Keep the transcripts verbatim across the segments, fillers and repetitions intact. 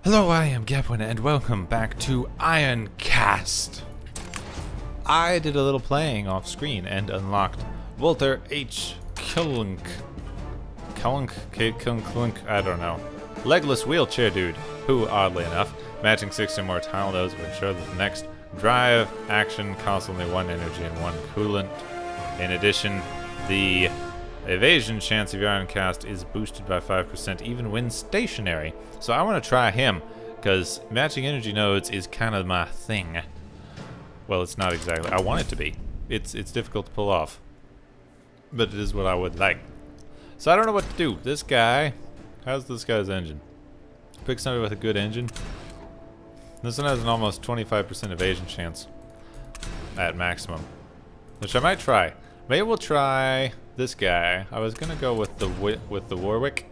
Hello, I am Gepwin, and welcome back to Ironcast. I did a little playing off screen and unlocked Walter H. Klunk. Klunk? Klunk? I don't know. Legless wheelchair dude, who, oddly enough, matching six or more tile nodes will ensure that the next drive action costs only one energy and one coolant. In addition, the evasion chance of your Ironcast is boosted by five percent even when stationary. So I want to try him, because matching energy nodes is kind of my thing. Well, it's not exactly. I want it to be. It's it's difficult to pull off, but it is what I would like. So I don't know what to do. This guy, how's this guy's engine? Pick somebody with a good engine. This one has an almost twenty-five percent evasion chance at maximum, which I might try. Maybe we'll try this guy. I was gonna go with the with the Warwick,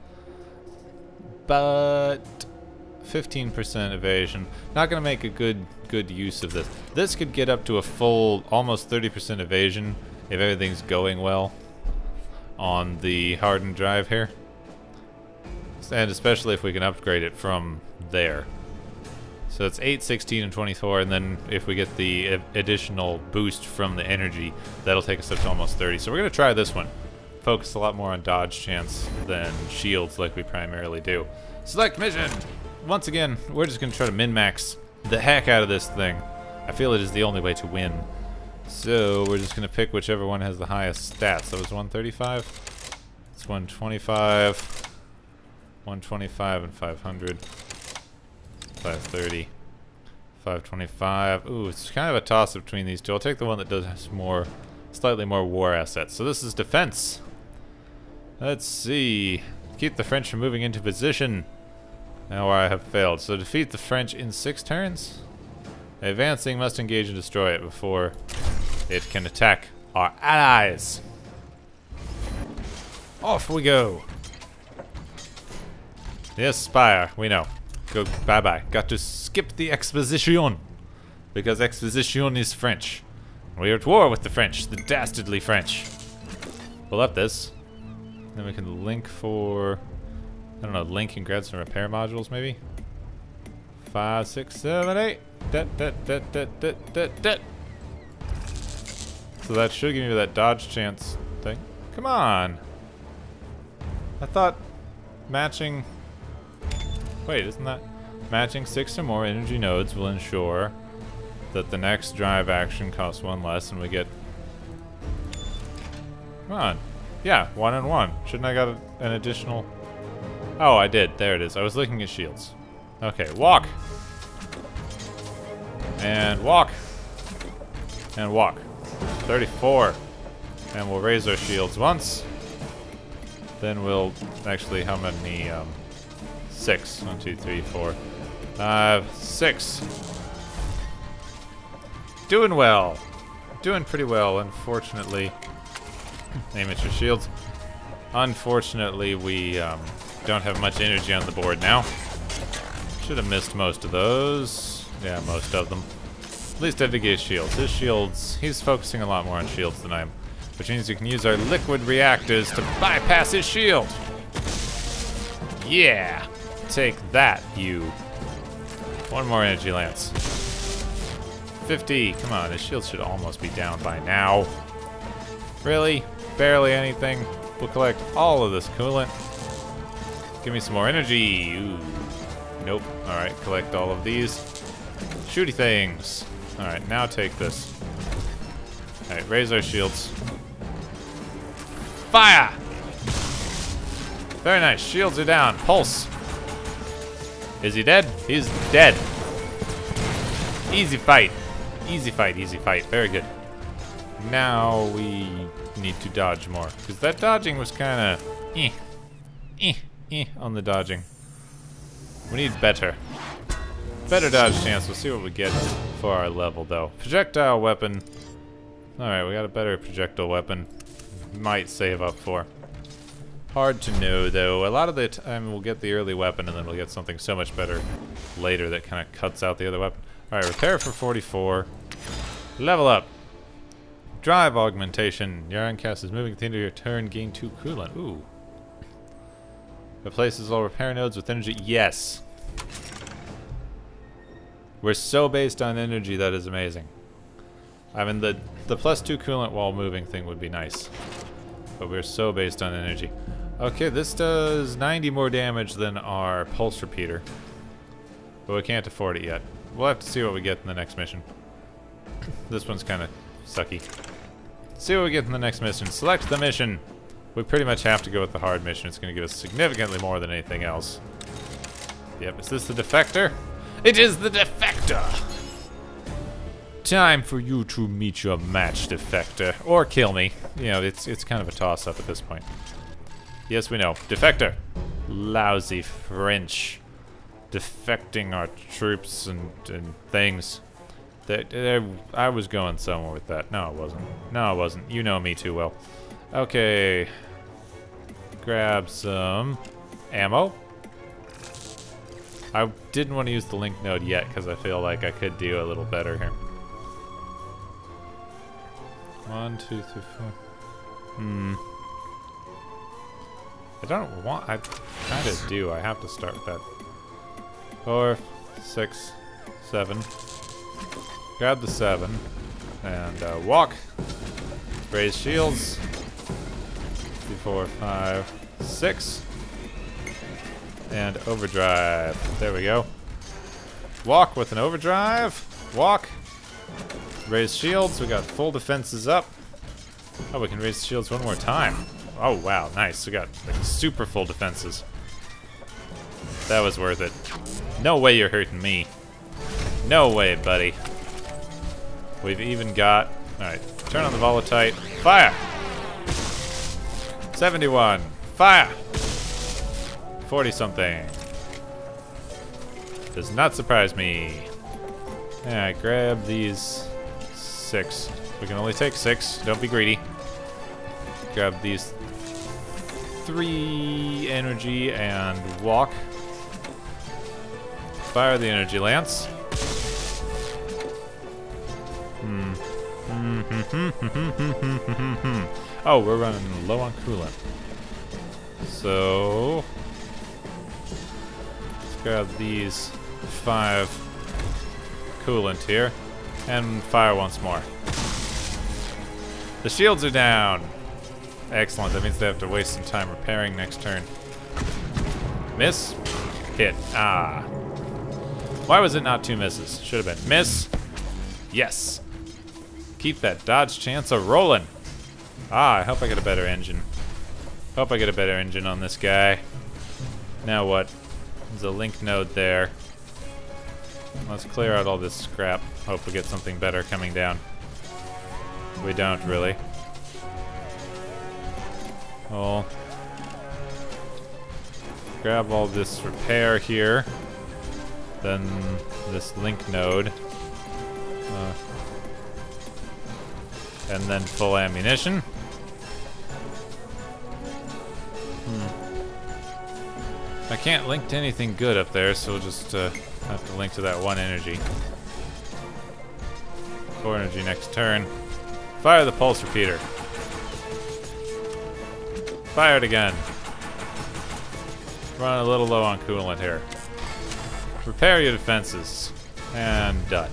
but fifteen percent evasion. Not gonna make a good good use of this. This could get up to a full almost thirty percent evasion if everything's going well on the hardened drive here, and especially if we can upgrade it from there. So it's eight, sixteen, and twenty-four, and then if we get the additional boost from the energy, that'll take us up to almost thirty. So we're gonna try this one. Focus a lot more on dodge chance than shields like we primarily do. Select mission! Once again, we're just gonna try to min-max the heck out of this thing. I feel it is the only way to win. So we're just gonna pick whichever one has the highest stats. That was one thirty-five. It's one twenty-five. one twenty-five and five hundred. five thirty. five twenty-five. Ooh, it's kind of a toss-up between these two. I'll take the one that does more, slightly more war assets. So this is defense. Let's see. Keep the French from moving into position. Now I have failed. So defeat the French in six turns. Advancing must engage and destroy it before it can attack our allies. Off we go. Yes, Spire, we know. Go bye-bye. Got to skip the exposition, because exposition is French. We are at war with the French, the dastardly French. Pull up this. Then we can link for, I don't know, link and grab some repair modules maybe? Five, six, seven, eight. Dat, dat, dat, dat, dat, dat, dat. So that should give me that dodge chance thing. Come on. I thought matching... Wait, isn't that... Matching six or more energy nodes will ensure that the next drive action costs one less and we get... Come on. Yeah, one and one. Shouldn't I got a, an additional... Oh, I did. There it is. I was looking at shields. Okay, walk. And walk. And walk. thirty-four. And we'll raise our shields once. Then we'll... Actually, how many... Um, Six. One, two, three, four, five, six. Doing well. Doing pretty well, unfortunately. Aim at your shields. Unfortunately, we um, don't have much energy on the board now. Should have missed most of those. Yeah, most of them. At least I did get shields. His shields, he's focusing a lot more on shields than I am. Which means we can use our liquid reactors to bypass his shield. Yeah. Take that, you. One more energy lance. fifty. Come on, his shield should almost be down by now. Really? Barely anything. We'll collect all of this coolant. Give me some more energy. Ooh. Nope. Alright, collect all of these. Shooty things. Alright, now take this. Alright, raise our shields. Fire! Very nice. Shields are down. Pulse. Is he dead? He's dead. Easy fight. Easy fight, easy fight. Very good. Now we need to dodge more. Because that dodging was kind of eh, eh, eh on the dodging. We need better. Better dodge chance. We'll see what we get for our level, though. Projectile weapon. Alright, we got a better projectile weapon. Might save up for. Hard to know, though. A lot of the time we'll get the early weapon and then we'll get something so much better later that kind of cuts out the other weapon. Alright, repair for forty-four. Level up. Drive augmentation. Your Ironcast is moving at the end of your turn. Gain two coolant. Ooh. Replaces all repair nodes with energy. Yes. We're so based on energy, that is amazing. I mean, the, the plus two coolant while moving thing would be nice. But we're so based on energy. Okay, this does ninety more damage than our pulse repeater. But we can't afford it yet. We'll have to see what we get in the next mission. This one's kind of sucky. See what we get in the next mission. Select the mission. We pretty much have to go with the hard mission. It's going to give us significantly more than anything else. Yep, is this the defector? It is the defector! Time for you to meet your match, defector. Or kill me. You know, it's, it's kind of a toss-up at this point. Yes, we know. Defector. Lousy French. Defecting our troops and, and things. They, they, I was going somewhere with that. No, it wasn't. No, it wasn't. You know me too well. Okay. Grab some ammo. I didn't want to use the link node yet because I feel like I could do a little better here. One, two, three, four. Hmm. I don't want. I kind of do. I have to start with that. Four, six, seven. Grab the seven and uh, walk. Raise shields. Three, four, five, six. And overdrive. There we go. Walk with an overdrive. Walk. Raise shields. We got full defenses up. Oh, we can raise shields one more time. Oh, wow. Nice. We got like super full defenses. That was worth it. No way you're hurting me. No way, buddy. We've even got... Alright. Turn on the volatile. Fire! seventy-one. Fire! forty something. Does not surprise me. Yeah, grab these six. We can only take six. Don't be greedy. Grab these three energy and walk. Fire the energy lance. Hmm. Oh, we're running low on coolant. So grab these five coolant here and fire once more. The shields are down. Excellent. That means they have to waste some time repairing next turn. Miss. Hit. Ah. Why was it not two misses? Should have been. Miss. Yes. Keep that dodge chance a rolling. Ah, I hope I get a better engine. Hope I get a better engine on this guy. Now what? There's a link node there. Let's clear out all this scrap. Hope we get something better coming down. We don't really. Well, grab all this repair here. Then this link node. Uh, and then full ammunition. Hmm. I can't link to anything good up there, so we'll just uh, have to link to that one energy. Four energy next turn. Fire the pulse repeater. Fire it again. Run a little low on coolant here. Repair your defenses. And done.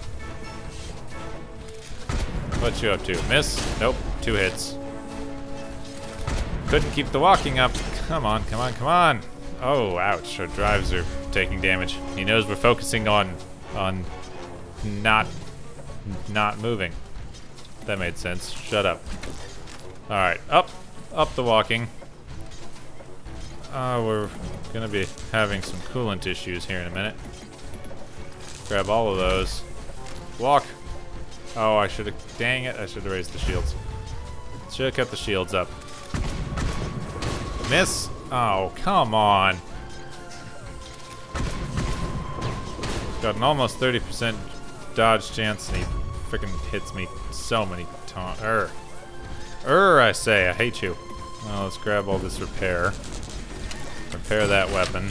What you up to? Miss? Nope. Two hits. Couldn't keep the walking up. Come on, come on, come on. Oh, ouch. Our drives are taking damage. He knows we're focusing on on not not moving. That made sense. Shut up. Alright, up. Up the walking. Uh, we're gonna be having some coolant issues here in a minute. Grab all of those. Walk. Oh, I should have... Dang it, I should have raised the shields. Should have kept the shields up. Miss? Oh, come on. Got an almost thirty percent dodge chance, and he freaking hits me so many times. Err. Err, I say. I hate you. Well, let's grab all this repair. Repair that weapon.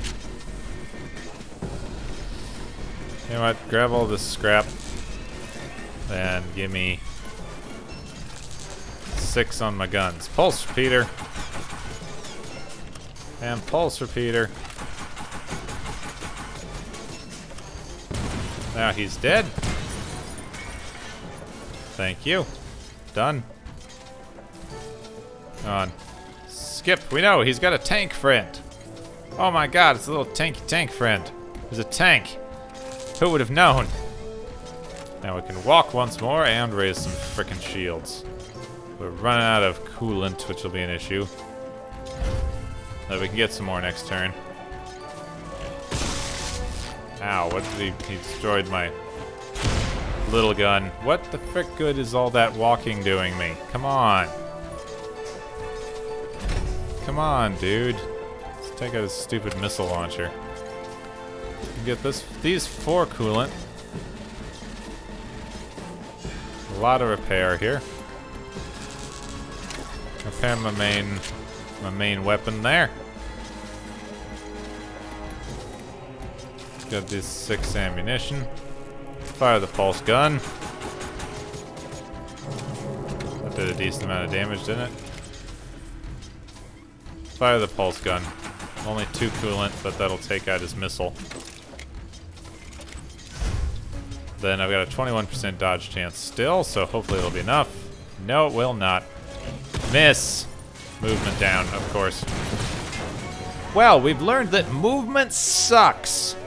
You know what? Grab all this scrap. And give me six on my guns. Pulse repeater. And pulse repeater. Now he's dead. Thank you. Done. Come on. Skip, we know, he's got a tank friend. Oh my god, it's a little tanky tank friend. There's a tank. Who would have known? Now we can walk once more and raise some frickin' shields. We're running out of coolant, which will be an issue. But we can get some more next turn. Ow, what did he... he destroyed my little gun. What the frick good is all that walking doing me? Come on. Come on, dude. Let's take out his stupid missile launcher. Get this, these for coolant. A lot of repair here. Repair my main, my main weapon there. Got this six ammunition. Fire the pulse gun. That did a decent amount of damage, didn't it? Fire the pulse gun. Only two coolant, but that'll take out his missile. Then I've got a twenty-one percent dodge chance still, so hopefully it'll be enough. No, it will not. Miss! Movement down, of course. Well, we've learned that movement sucks.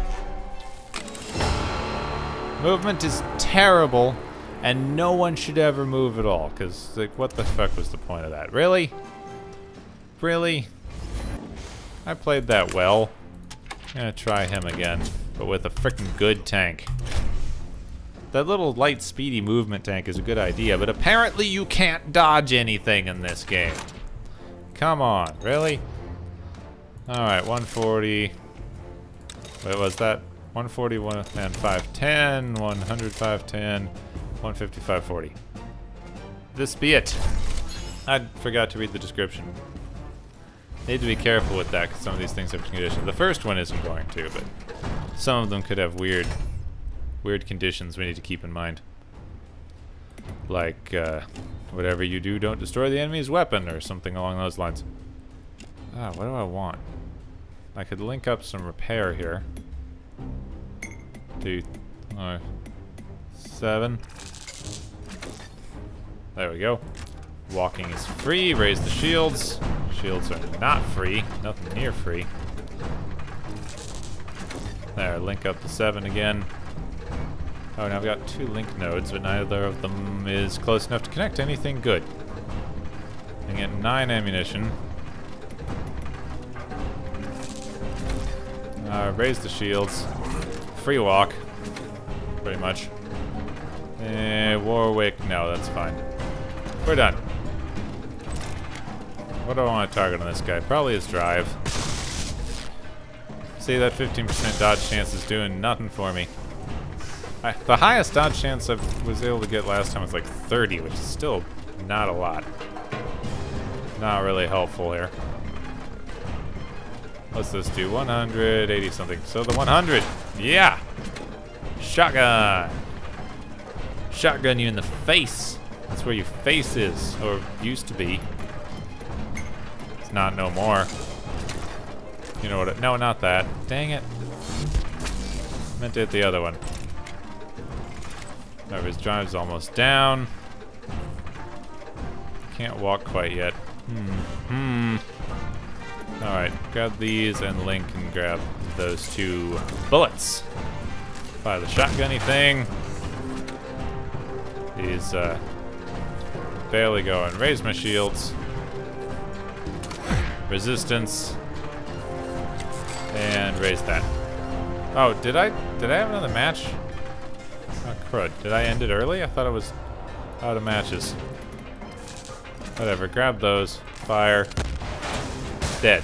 Movement is terrible, and no one should ever move at all, because, like, what the fuck was the point of that? Really? Really? I played that well. I'm gonna try him again, but with a frickin' good tank. That little light, speedy movement tank is a good idea, but apparently you can't dodge anything in this game. Come on, really? Alright, one forty. Wait, was that? one forty, one, and five ten, one hundred, five ten, one fifty, five forty. This be it. I forgot to read the description. Need to be careful with that, because some of these things have conditions. The first one isn't going to, but some of them could have weird, weird conditions we need to keep in mind. Like, uh, whatever you do, don't destroy the enemy's weapon, or something along those lines. Ah, what do I want? I could link up some repair here. Two, uh, seven. There we go. Walking is free. Raise the shields. Shields are not free. Nothing near free. There, link up the seven again. Oh, now I've got two link nodes, but neither of them is close enough to connect to anything good. I get nine ammunition. Uh, raise the shields. Free walk. Pretty much. Eh, Warwick, no, that's fine. We're done. What do I want to target on this guy? Probably his drive. See, that fifteen percent dodge chance is doing nothing for me. I, the highest dodge chance I was able to get last time was like thirty, which is still not a lot. Not really helpful here. What's this do? one hundred eighty something. So the one hundred. Yeah! Shotgun! Shotgun you in the face. That's where your face is, or used to be. It's not no more. You know what? It, no, not that. Dang it. Meant to hit the other one. Oh, his drive's almost down. Can't walk quite yet. Hmm. Hmm. Alright, grab these and Link and grab those two bullets. Fire the shotgunny thing. He's uh, barely going. Raise my shields. Resistance. And raise that. Oh, did I did I have another match? Oh crud. Did I end it early? I thought it was out of matches. Whatever, grab those. Fire. Dead.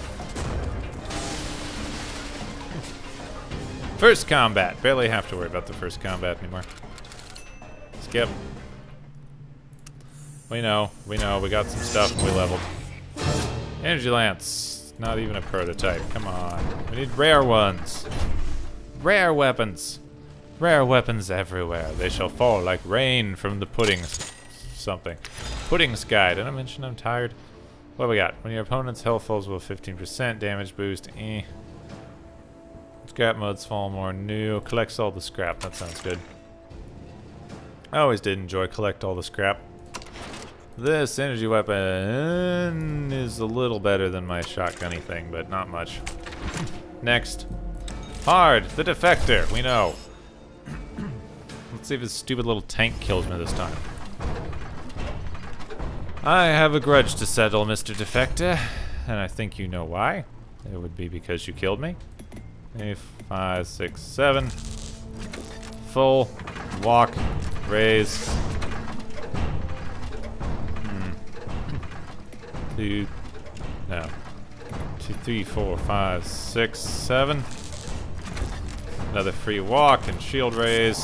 First combat. Barely have to worry about the first combat anymore. Skip. We know. We know. We got some stuff and we leveled. Energy Lance. Not even a prototype. Come on. We need rare ones. Rare weapons. Rare weapons everywhere. They shall fall like rain from the pudding something. Pudding sky. Did I mention I'm tired? What do we got? When your opponent's health falls below fifteen percent damage boost. Eh. Let's Scrap modes fall more new. Collects all the scrap. That sounds good. I always did enjoy collect all the scrap. This energy weapon is a little better than my shotgunny thing, but not much. Next. Hard, the defector, we know. Let's see if his stupid little tank kills me this time. I have a grudge to settle, Mister Defector, and I think you know why. It would be because you killed me. Eight, five, six, seven. Full. Walk. Raise. Hmm. Two. No. Two, three, four, five, six, seven. Another free walk and shield raise.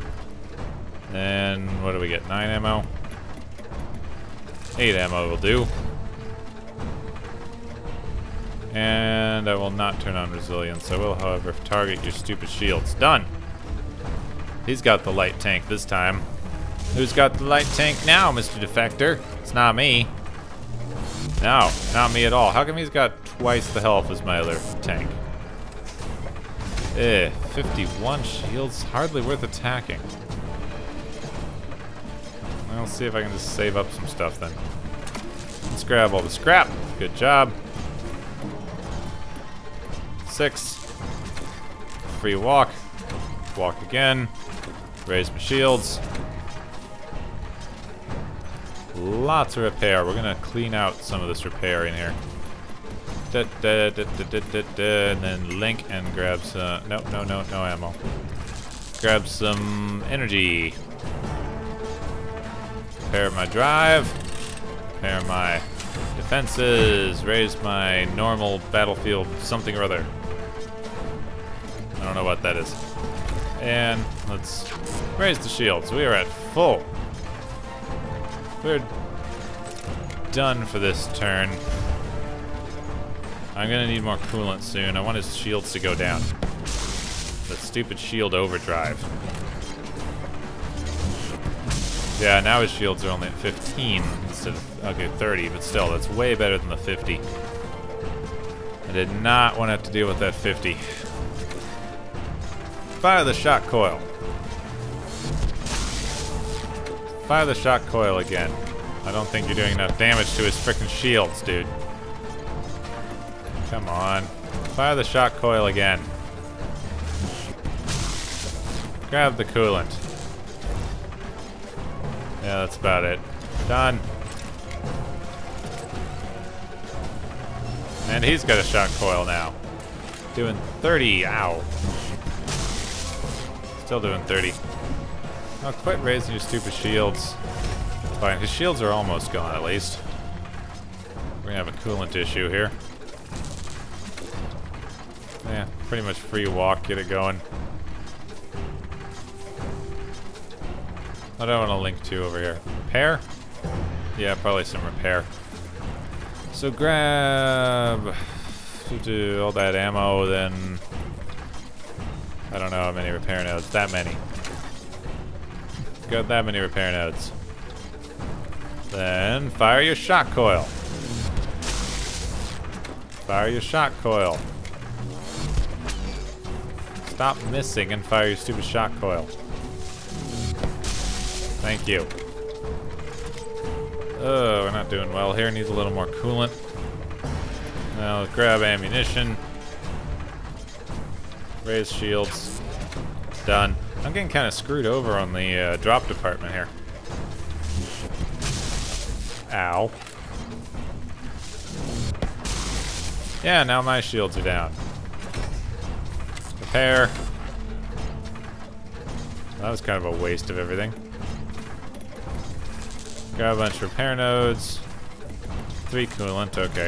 And what do we get? Nine ammo. Eight ammo will do. And I will not turn on resilience. I will, however, target your stupid shields. Done! He's got the light tank this time. Who's got the light tank now, Mister Defector? It's not me. No, not me at all. How come he's got twice the health as my other tank? Eh, fifty-one shields. Hardly worth attacking. I'll see if I can just save up some stuff then. Let's grab all the scrap. Good job. Six. Free walk. Walk again. Raise my shields. Lots of repair. We're gonna clean out some of this repair in here. Da, da, da, da, da, da, da, and then link and grab some. No, no, no, no ammo. Grab some energy. Repair my drive. Repair my defenses. Raise my normal battlefield something or other. I don't know what that is. And let's raise the shields. We are at full. We're done for this turn. I'm gonna need more coolant soon. I want his shields to go down. The stupid shield overdrive. Yeah, now his shields are only at fifteen instead of, okay, thirty, but still, that's way better than the fifty. I did not want to have to deal with that fifty. Fire the shot coil. Fire the shot coil again. I don't think you're doing enough damage to his frickin' shields, dude. Come on. Fire the shot coil again. Grab the coolant. Yeah, that's about it. Done. And he's got a shot coil now. Doing thirty. Ow. Still doing thirty. Oh, quit raising your stupid shields. Fine, his shields are almost gone at least. We're gonna have a coolant issue here. Yeah, pretty much free walk, get it going. What do I want to link to over here? Repair? Yeah, probably some repair. So grab do all that ammo, then I don't know how many repair nodes. That many. Got that many repair nodes. Then fire your shot coil. Fire your shot coil. Stop missing and fire your stupid shot coil. Thank you. Oh, we're not doing well here. Needs a little more coolant. Now let's grab ammunition. Raise shields. Done. I'm getting kind of screwed over on the uh, drop department here. Ow. Yeah, now my shields are down. Repair. That was kind of a waste of everything. Grab a bunch of repair nodes. Three coolant, okay.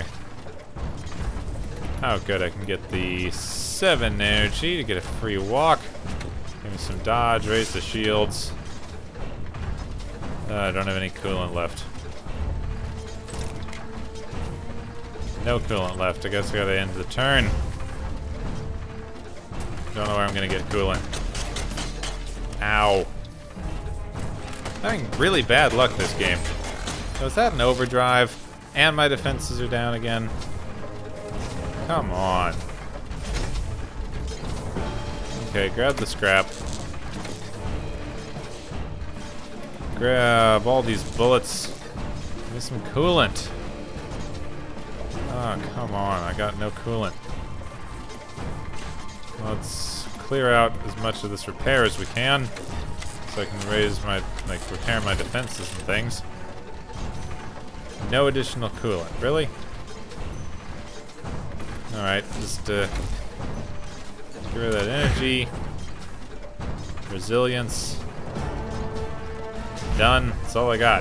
Oh, good, I can get the seven energy to get a free walk. Give me some dodge, raise the shields. Uh, I don't have any coolant left. No coolant left. I guess I gotta end the turn. Don't know where I'm gonna get coolant. Ow. Having really bad luck this game. So is that an overdrive? And my defenses are down again? Come on. Okay, grab the scrap. Grab all these bullets. Give me some coolant. Oh, come on. I got no coolant. Let's clear out as much of this repair as we can so I can raise my, like, repair my defenses and things. No additional coolant. Really? Alright, just, uh... get rid of that energy. Resilience. Done. That's all I got.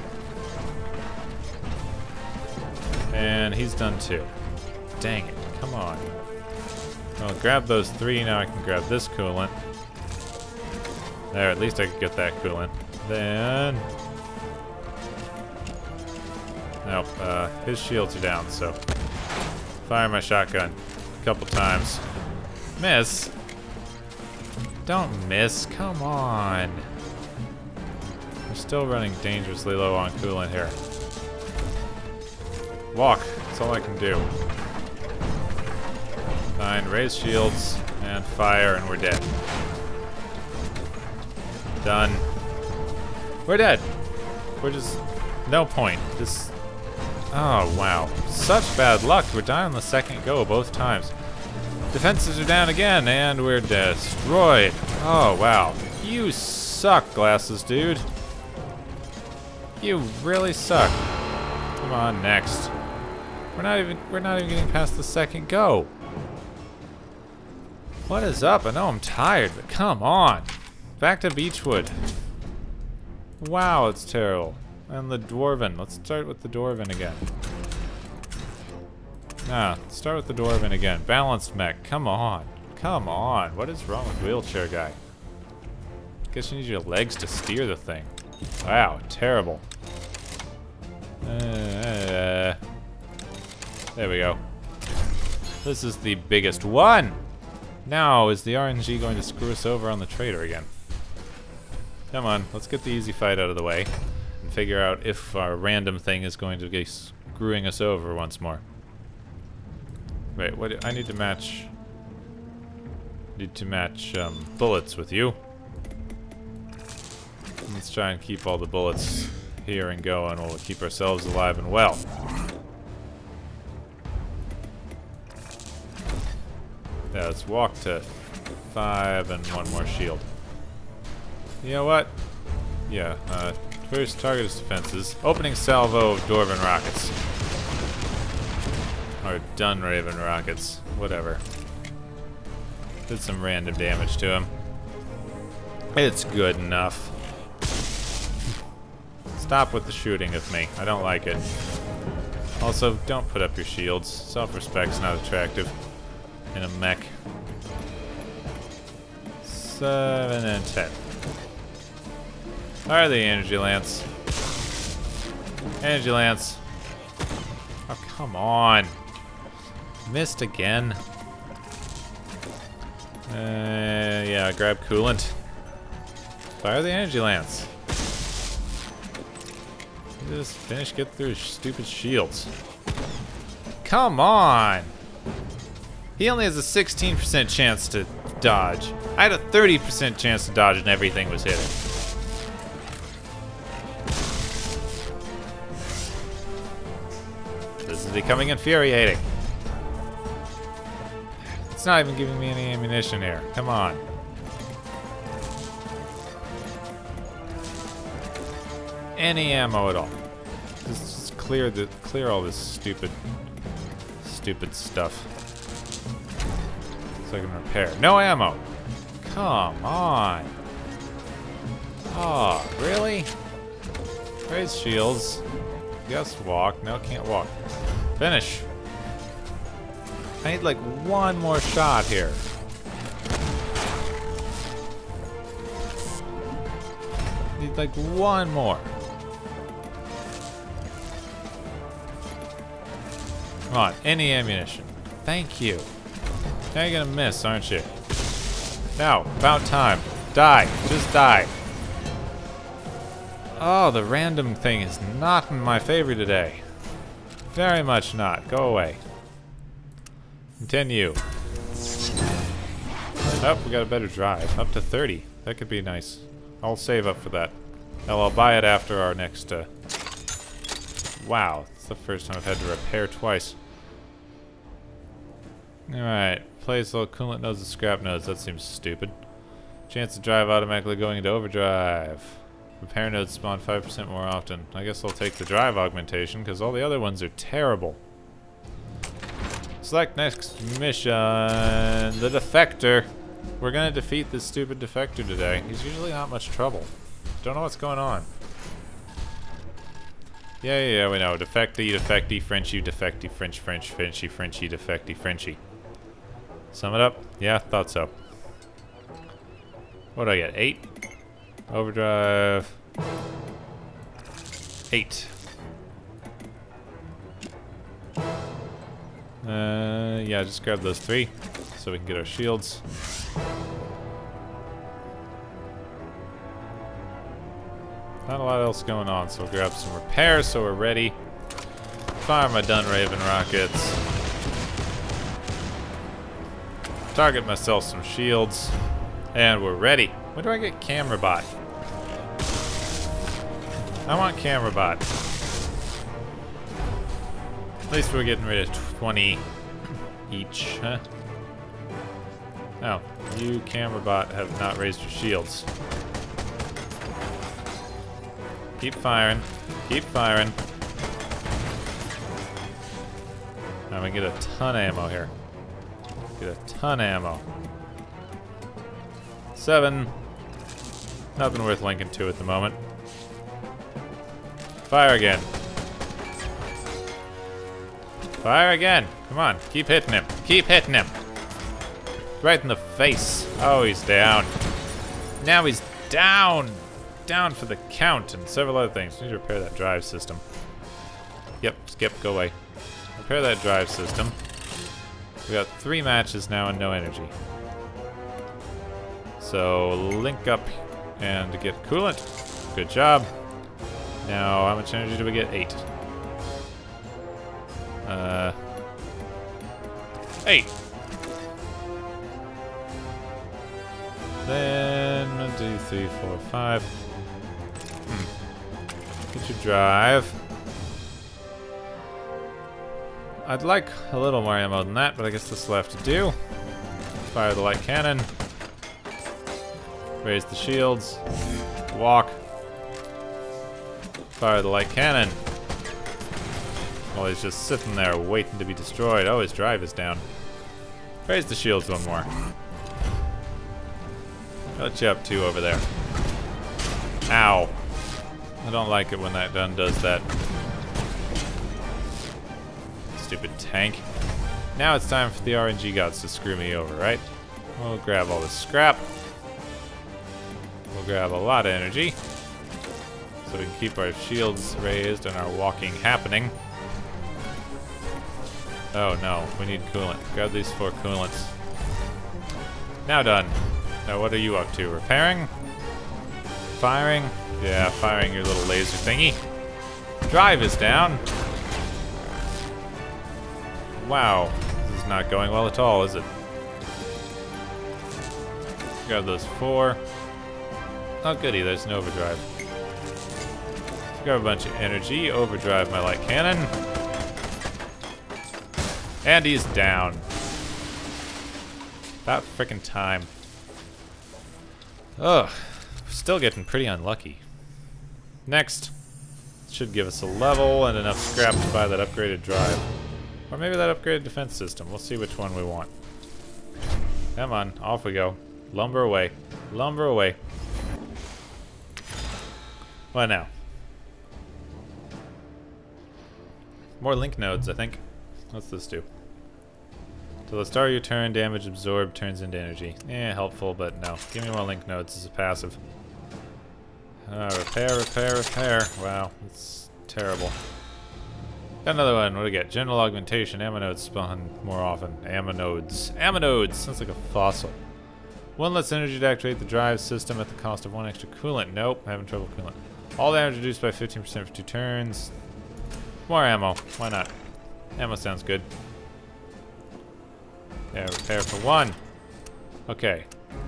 And he's done too. Dang it. Come on. I'll grab those three. Now I can grab this coolant. There, at least I can get that coolant. Then... Nope. Uh, his shields are down, so... Fire my shotgun a couple times. Miss? Don't miss. Come on. We're still running dangerously low on coolant here. Walk. That's all I can do. Fine. Raise shields and fire, and we're dead. Done. We're dead. We're just... No point. Just... Oh, wow. Such bad luck. We're dying on the second go both times. Defenses are down again, and we're destroyed. Oh, wow. You suck, glasses, dude. You really suck. Come on, next. We're not even we're not even getting past the second go. What is up? I know I'm tired, but come on. Back to Beechwood. Wow, it's terrible. And the Dwarven. Let's start with the Dwarven again. Nah, let's start with the Dwarven again. Balanced mech. Come on. Come on. What is wrong with wheelchair guy? Guess you need your legs to steer the thing. Wow, terrible. Uh, there we go. This is the biggest one. Now, is the R N G going to screw us over on the trader again? Come on, let's get the easy fight out of the way and figure out if our random thing is going to be screwing us over once more. Wait, what? I need to match. Need to match um, bullets with you. Let's try and keep all the bullets here and going while we keep ourselves alive and well. Yeah, let's walk to five and one more shield. You know what? Yeah, uh, first target is defenses. Opening salvo of Dwarven rockets. Or Dunraven rockets. Whatever. Did some random damage to him. It's good enough. Stop with the shooting of me. I don't like it. Also, don't put up your shields. Self-respect's not attractive in a mech. Seven and ten. Fire the energy lance. Energy lance. Oh, come on. Missed again. Uh, yeah, grab coolant. Fire the energy lance. Just finish, get through his stupid shields. Come on! He only has a sixteen percent chance to dodge. I had a thirty percent chance to dodge and everything was hitting. This is becoming infuriating. It's not even giving me any ammunition here. Come on. Any ammo at all. Just, just clear the clear all this stupid stupid stuff. So I can repair. No ammo! Come on. Oh, really? Raise shields. Yes, walk. No, can't walk. Finish. I need like one more shot here. Need like one more. Come on, any ammunition. Thank you. Now you're gonna miss, aren't you? Now, about time. Die. Just die. Oh, the random thing is not in my favor today. Very much not. Go away. Continue. Oh, we got a better drive. Up to thirty. That could be nice. I'll save up for that. Hell, I'll buy it after our next, uh... Wow, it's the first time I've had to repair twice. Alright. Place all coolant nodes and scrap nodes. That seems stupid. Chance to drive automatically going into overdrive. Repair nodes spawn five percent more often. I guess I'll take the drive augmentation, because all the other ones are terrible. Select next mission. The Defector. We're gonna defeat this stupid Defector today. He's usually not much trouble. Don't know what's going on. Yeah, yeah, yeah, we know. Defecty, defecty, Frenchy, defecty, French, French, Frenchy, Frenchy, defecty, Frenchy. Sum it up? Yeah, thought so. What do I get? Eight? Overdrive. Eight. Uh, yeah, just grab those three so we can get our shields. Not a lot else going on, so we'll grab some repairs so we're ready. Fire my Dun Raven rockets. Target myself some shields. And we're ready. When do I get camera bot? I want camera bot. At least we're getting rid of twenty each, huh? Oh, you camera bot have not raised your shields. Keep firing. Keep firing. I'm gonna get a ton of ammo here. Get a ton of ammo. Seven. Nothing worth linking to at the moment. Fire again. Fire again. Come on. Keep hitting him. Keep hitting him. Right in the face. Oh, he's down. Now he's down. Down for the count and several other things. We need to repair that drive system. Yep, skip, go away. Repair that drive system. We got three matches now and no energy. So link up and get coolant. Good job. Now, how much energy do we get? Eight. Uh, eight. Then one, two, three, four, five. Hmm. Get your drive. I'd like a little more ammo than that, but I guess this will have to do. Fire the light cannon. Raise the shields. Walk. Fire the light cannon. While he's just sitting there waiting to be destroyed. Oh, his drive is down. Raise the shields one more. What you up to over there? Ow. I don't like it when that gun does that. Stupid tank. Now it's time for the R N G gods to screw me over, right? We'll grab all this scrap. We'll grab a lot of energy. So we can keep our shields raised and our walking happening. Oh no, we need coolant. Grab these four coolants. Now done. Now what are you up to? Repairing? Firing? Yeah, firing your little laser thingy. Drive is down. Wow, this is not going well at all, is it? Grab those four. Oh goody, there's an overdrive. Grab a bunch of energy, overdrive my light cannon. And he's down. About frickin' time. Ugh, still getting pretty unlucky. Next. Should give us a level and enough scrap to buy that upgraded drive. Or maybe that upgraded defense system. We'll see which one we want. Come on, off we go. Lumber away. Lumber away. What now? More link nodes, I think. What's this do? Till the start of your turn, damage absorbed turns into energy. Eh, helpful, but no. Give me more link nodes as a passive. Uh, repair, repair, repair. Wow, that's terrible. Got another one. What do we get? General augmentation. Ammo nodes spawn more often. Ammo nodes. Ammo nodes! Sounds like a fossil. One less energy to activate the drive system at the cost of one extra coolant. Nope, having trouble coolant. All damage reduced by fifteen percent for two turns. More ammo. Why not? Ammo sounds good. Yeah, repair for one. Okay.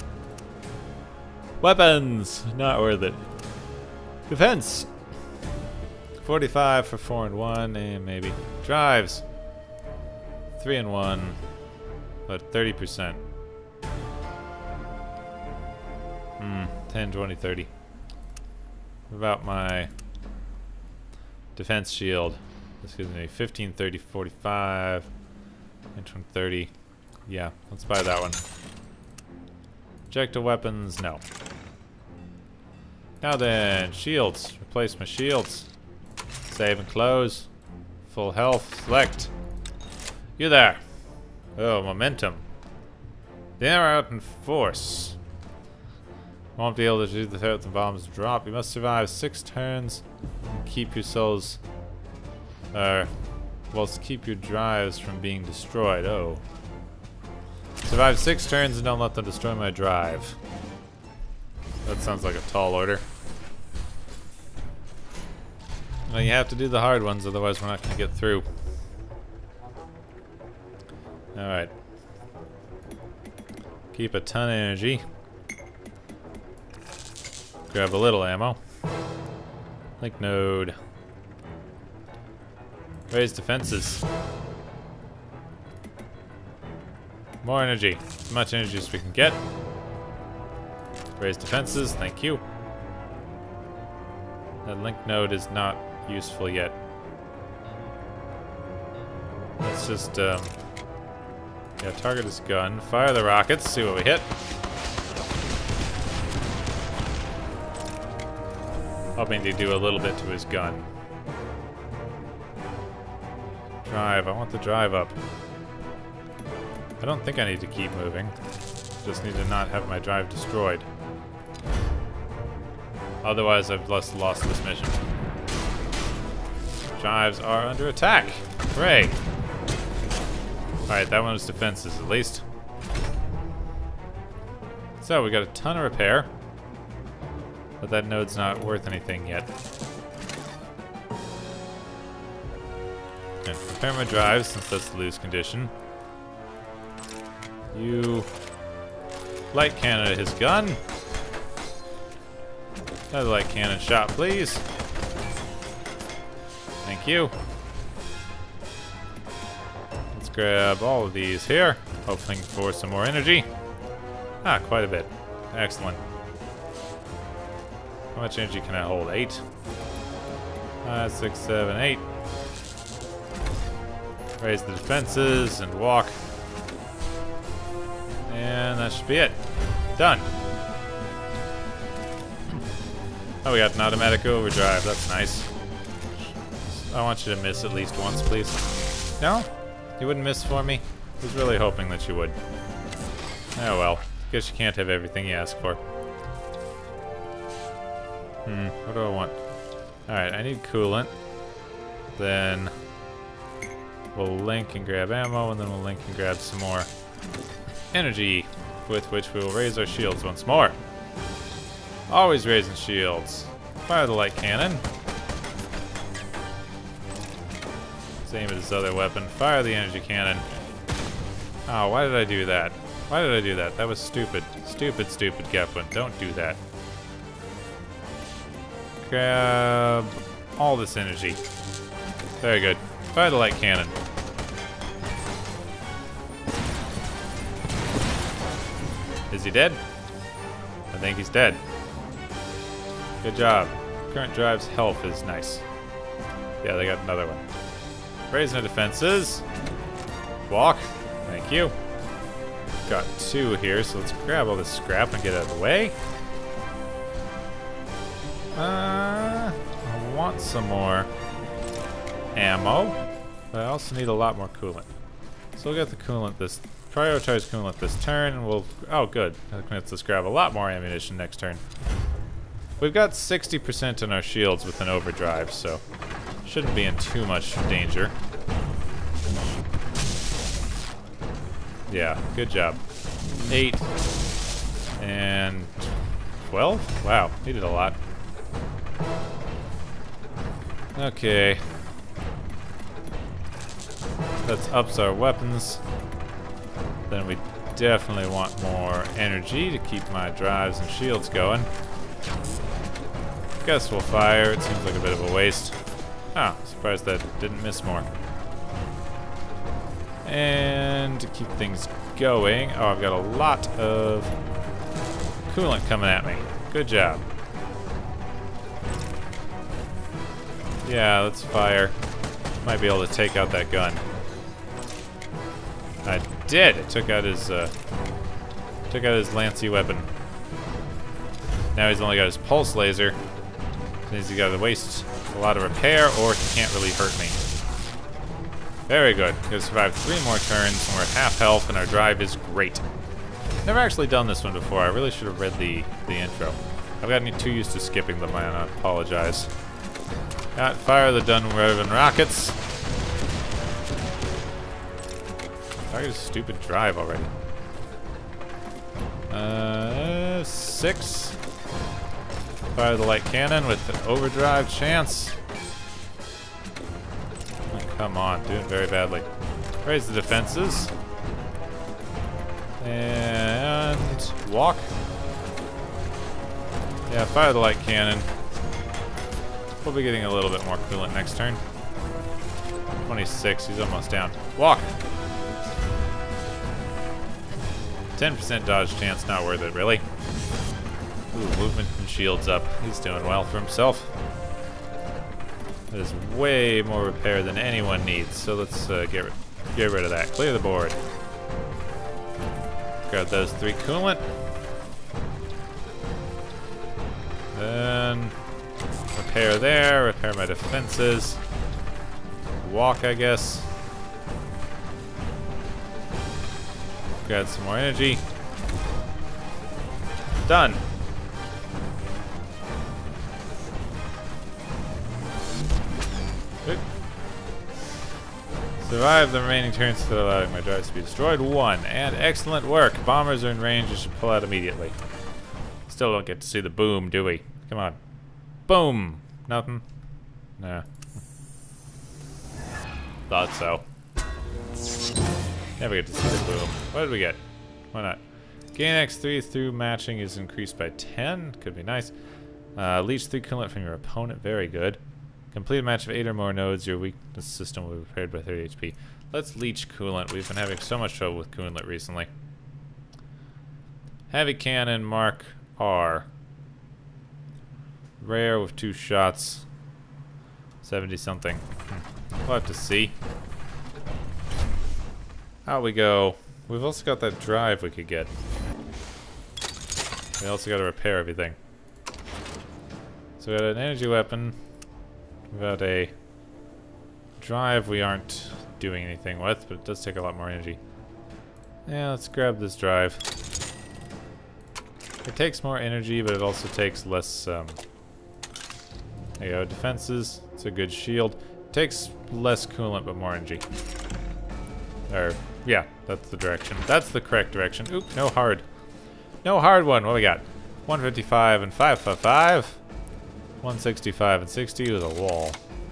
Weapons! Not worth it. Defense! forty-five for four and one, and maybe. Drives! three and one, but thirty percent. Hmm, ten, twenty, thirty. What about my defense shield? This gives me fifteen, thirty, forty-five, and twenty, thirty. Yeah, let's buy that one. Projectile weapons, no. Now then, shields. Replace my shields. Save and close. Full health. Select. You there. Oh, momentum. They are out in force. Won't be able to do the threat the bombs drop. You must survive six turns and keep your souls. Uh, well, keep your drives from being destroyed. Oh. Survive six turns and don't let them destroy my drive. That sounds like a tall order. Well, you have to do the hard ones, otherwise we're not going to get through. Alright. Keep a ton of energy. Grab a little ammo. Link node. Raise defenses. More energy. As much energy as we can get. Raise defenses. Thank you. That link node is not useful yet. Let's just, um... yeah, target his gun. Fire the rockets. See what we hit. Hoping to do a little bit to his gun. Drive. I want the drive up. I don't think I need to keep moving. Just need to not have my drive destroyed. Otherwise, I've lost, lost this mission. Drives are under attack. Hooray! Alright, that one was defenses at least. So, we got a ton of repair. But that node's not worth anything yet. Okay, repair my drives since that's the lose condition. You light cannon at his gun. Another light cannon shot, please. Thank you. Let's grab all of these here, hoping for some more energy. Ah, quite a bit. Excellent. How much energy can I hold? Eight. Five, six, seven, eight. Raise the defenses and walk. And that should be it. Done. Oh, we got an automatic overdrive. That's nice. I want you to miss at least once, please. No? You wouldn't miss for me? I was really hoping that you would. Oh well. Guess you can't have everything you ask for. Hmm, what do I want? Alright, I need coolant. Then we'll link and grab ammo, and then we'll link and grab some more energy, with which we will raise our shields once more. Always raising shields. Fire the light cannon. Same as his other weapon. Fire the energy cannon. Oh, why did I do that? Why did I do that? That was stupid. Stupid, stupid Gepwin. Don't do that. Grab all this energy. Very good. Fire the light cannon. Is he dead? I think he's dead. Good job. Current drive's health is nice. Yeah, they got another one. Raising the defenses. Walk. Thank you. Got two here, so let's grab all this scrap and get out of the way. Uh, I want some more ammo, but I also need a lot more coolant. So we'll get the coolant this, prioritize coolant this turn, and we'll, oh good, let's grab a lot more ammunition next turn. We've got sixty percent in our shields with an overdrive, so shouldn't be in too much danger. Yeah, good job. Eight and twelve? Wow, he did a lot. Okay. That ups our weapons. Then we definitely want more energy to keep my drives and shields going. Guess we'll fire. It seems like a bit of a waste. Ah, surprised that didn't miss more. And to keep things going, oh, I've got a lot of coolant coming at me. Good job. Yeah, let's fire. Might be able to take out that gun. I did. It took out his uh, took out his lancy weapon. Now he's only got his pulse laser. Means he's got to waste a lot of repair, or he can't really hurt me. Very good. We're gonna survive three more turns, and we're at half health, and our drive is great. Never actually done this one before. I really should have read the the intro. I've gotten too used to skipping them, and I apologize. Got fire the Dunraven rockets. Target a stupid drive already. Uh, six. Fire the light cannon with an overdrive chance. Oh, come on, doing very badly. Raise the defenses. And walk. Yeah, fire the light cannon. We'll be getting a little bit more coolant next turn. twenty-six, he's almost down. Walk! ten percent dodge chance, not worth it, really. Ooh, movement and shields up. He's doing well for himself. That is way more repair than anyone needs, so let's uh, get, ri get rid of that. Clear the board. Grab those three coolant. Then repair there, repair my defenses. Walk, I guess. Got some more energy. Done. Good. Survive the remaining turns without allowing my drives to be destroyed. One. And excellent work. Bombers are in range. You should pull out immediately. Still don't get to see the boom, do we? Come on. Boom. Nothing? Nah. Thought so. Never get to see the boom. What did we get? Why not? Gain X three through matching is increased by ten. Could be nice. Uh, leech three coolant from your opponent. Very good. Complete a match of eight or more nodes. Your weakness system will be repaired by thirty H P. Let's leech coolant. We've been having so much trouble with coolant recently. Heavy cannon Mark R. Rare with two shots. seventy something. We'll have to see. Out we go. We've also got that drive we could get. We also got to repair everything. So we got an energy weapon. We got a drive we aren't doing anything with, but it does take a lot more energy. Yeah, let's grab this drive. It takes more energy, but it also takes less, um... there you go, defenses. It's a good shield. It takes less coolant, but more energy. Or, yeah, that's the direction. That's the correct direction. Oop, no hard. No hard one. What we got? one fifty-five and five fifty-five. one sixty-five and sixty with a wall.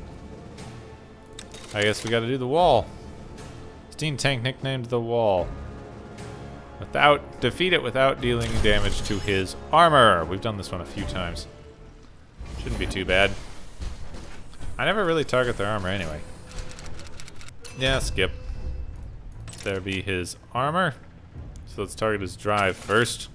I guess we gotta do the wall. Steam tank nicknamed the wall. Without, defeat it without dealing damage to his armor. We've done this one a few times. Shouldn't be too bad. I never really target their armor anyway. Yeah, skip. There be his armor. So let's target his drive first.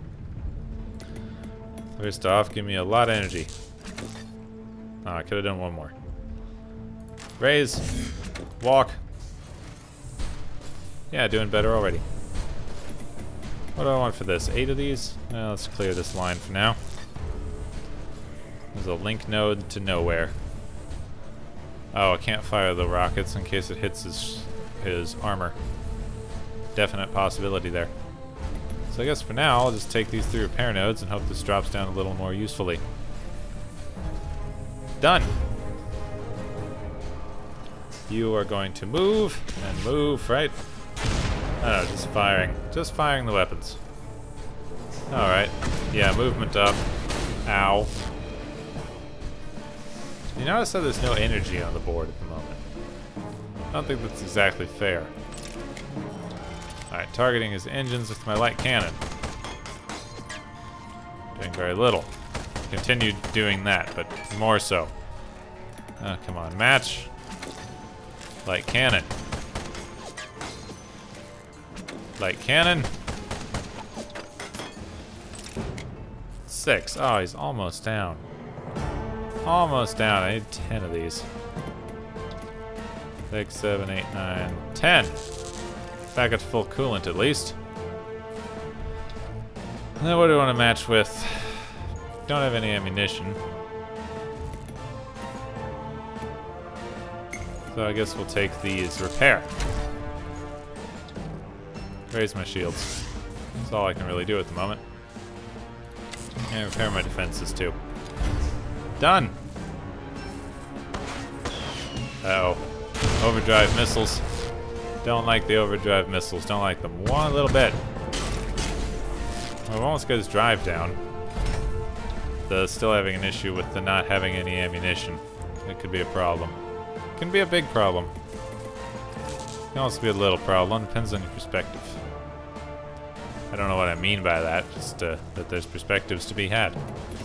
First off, give me a lot of energy. Oh, I could have done one more. Raise. Walk. Yeah, doing better already. What do I want for this? Eight of these? Well, let's clear this line for now. There's a link node to nowhere. Oh, I can't fire the rockets in case it hits his, his armor. Definite possibility there. So I guess for now, I'll just take these three repair nodes and hope this drops down a little more usefully. Done! You are going to move, and move, right? Oh, just firing. Just firing the weapons. Alright. Yeah, movement up. Ow. You notice how there's no energy on the board at the moment. I don't think that's exactly fair. Alright, targeting his engines with my light cannon. Doing very little. Continued doing that, but more so. Oh, come on, match. Light cannon. Light cannon. Six. Oh, he's almost down. Almost down. I need ten of these. Six, seven, eight, nine, ten. Back at full coolant at least. And then what do we want to match with? Don't have any ammunition. So I guess we'll take these. Repair. Raise my shields. That's all I can really do at the moment. And repair my defenses too. Done! Uh-oh. Overdrive missiles. Don't like the overdrive missiles. Don't like them one little bit. We've almost got his drive down. The still having an issue with the not having any ammunition. It could be a problem. Can be a big problem. Can also be a little problem. Depends on your perspective. I don't know what I mean by that. Just uh, that there's perspectives to be had.